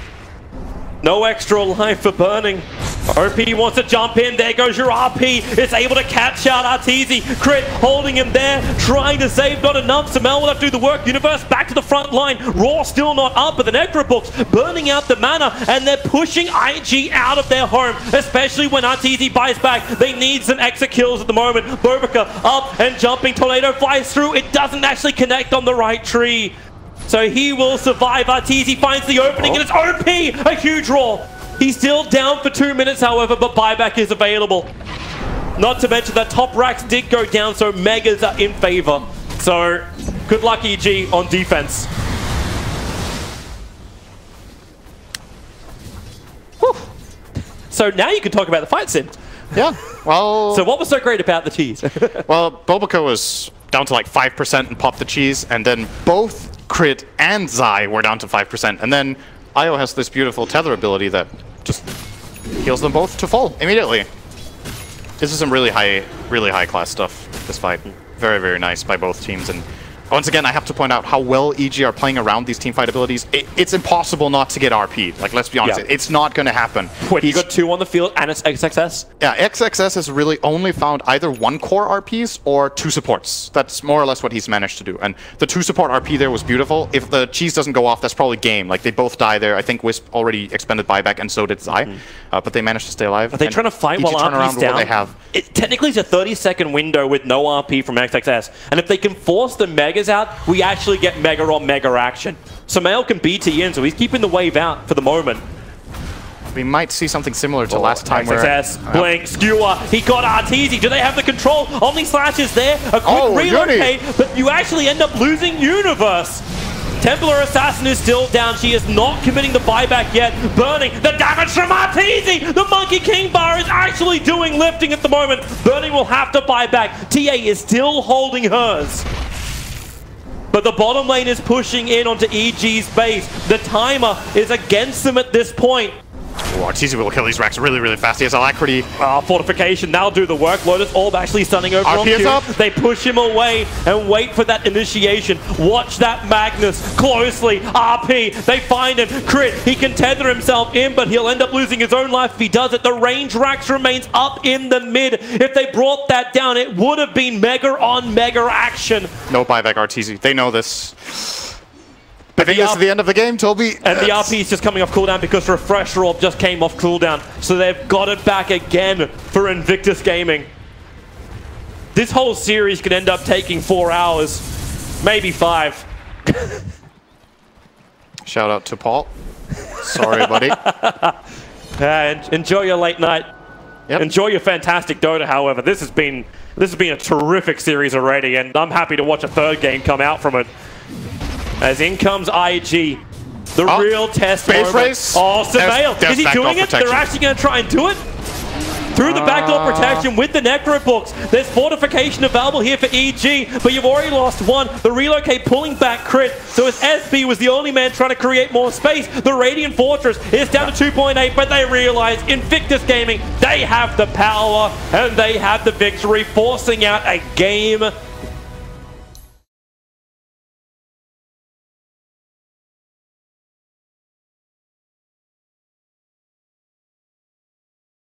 Speaker 3: No extra life for Burning. O P wants to jump in. There goes your R P. It's able to catch out Arteezy. Crit holding him there, trying to save. Not enough. Sumail will have to do the work. Universe back to the front line. Raw still not up, but the Necrobooks burning out the mana, and they're pushing I G out of their home, especially when Arteezy buys back. They need some extra kills at the moment. Bobaka up and jumping. Tornado flies through. It doesn't actually connect on the right tree. So he will survive. Arteezy finds the opening,
Speaker 5: Oh.
Speaker 3: and it's O P! A huge roar. He's still down for two minutes, however, but buyback is available. Not to mention that top racks did go down, so Megas are in favor. So, good luck, E G, on defense. Whew. So now you can talk about the fight sim.
Speaker 5: Yeah, well...
Speaker 3: So what was so great about the cheese?
Speaker 5: Well, Bulbaco was down to like five percent and popped the cheese, and then both Crit and Zai were down to five percent. And then Io has this beautiful tether ability that just heals them both to full immediately. This is some really high, really high class stuff, this fight. Very, very nice by both teams. And once again, I have to point out how well E G are playing around these teamfight abilities. It, it's impossible not to get R P'd. Like, let's be honest,
Speaker 3: Yeah.
Speaker 5: it, it's not going to happen.
Speaker 3: Wait, you
Speaker 5: He's-
Speaker 3: got two on the field and it's X X S?
Speaker 5: Yeah, X X S has really only found either one core R Ps or two supports. That's more or less what he's managed to do. And the two support R P there was beautiful. If the cheese doesn't go off, that's probably game. Like, they both die there. I think Wisp already expended buyback, and so did Zai. Mm-hmm. uh, but they managed to stay alive.
Speaker 3: Are they
Speaker 5: and
Speaker 3: trying to fight
Speaker 5: E G
Speaker 3: while
Speaker 5: turn
Speaker 3: R P's
Speaker 5: around with
Speaker 3: down?
Speaker 5: what they have.
Speaker 3: It technically is a thirty second window with no R P from X X S. And if they can force the Megas out, we actually get Mega on Mega action. Sumail can B T in, so he's keeping the wave out for the moment.
Speaker 5: We might see something similar to
Speaker 3: Oh,
Speaker 5: last time
Speaker 3: X X S,
Speaker 5: where...
Speaker 3: Blink, Skewer, he got Arteezy. Do they have the control? Omni Slash is there, a quick
Speaker 5: Oh,
Speaker 3: relocate, but you actually end up losing Universe. Templar Assassin is still down. She is not committing the buyback yet. Burning the damage from Arteezy. The Monkey King bar is actually doing lifting at the moment. Burning will have to buy back. T A is still holding hers. But the bottom lane is pushing in onto E G's base. The timer is against them at this point.
Speaker 5: Oh, Arteezy will kill these racks really, really fast. He has Alacrity.
Speaker 3: Ah, Fortification, that'll do the work. Lotus Orb actually stunning over
Speaker 5: R
Speaker 3: on
Speaker 5: P is
Speaker 3: Q.
Speaker 5: up.
Speaker 3: They push him away and wait for that initiation. Watch that Magnus closely. R P, they find him. Crit, he can tether himself in, but he'll end up losing his own life if he does it. The range Rax remains up in the mid. If they brought that down, it would have been Mega on Mega action.
Speaker 5: No buyback Arteezy. They know this. I think
Speaker 3: the
Speaker 5: this
Speaker 3: R-
Speaker 5: is the end of the game, Toby.
Speaker 3: And the R P is just coming off cooldown because Refresh Orb just came off cooldown. So they've got it back again for Invictus Gaming. This whole series could end up taking four hours, maybe five.
Speaker 5: Shout out to Paul. Sorry, buddy.
Speaker 3: Uh, enjoy your late night.
Speaker 5: Yep.
Speaker 3: Enjoy your fantastic Dota, however. This has been this has been a terrific series already, and I'm happy to watch a third game come out from it. As in comes I G. The
Speaker 5: Oh,
Speaker 3: real test
Speaker 5: space
Speaker 3: moment.
Speaker 5: race?
Speaker 3: Oh,
Speaker 5: There's-
Speaker 3: Surveil.
Speaker 5: there's
Speaker 3: Is he
Speaker 5: backdoor
Speaker 3: doing it?
Speaker 5: protection.
Speaker 3: They're actually going to try and do it? Through the backdoor
Speaker 5: Uh.
Speaker 3: protection with the Necro Books. There's fortification available here for E G, but you've already lost one. The relocate pulling back Crit. So as S B was the only man trying to create more space, the Radiant Fortress is down to two point eight, but they realize Invictus Gaming, they have the power and they have the victory, forcing out a game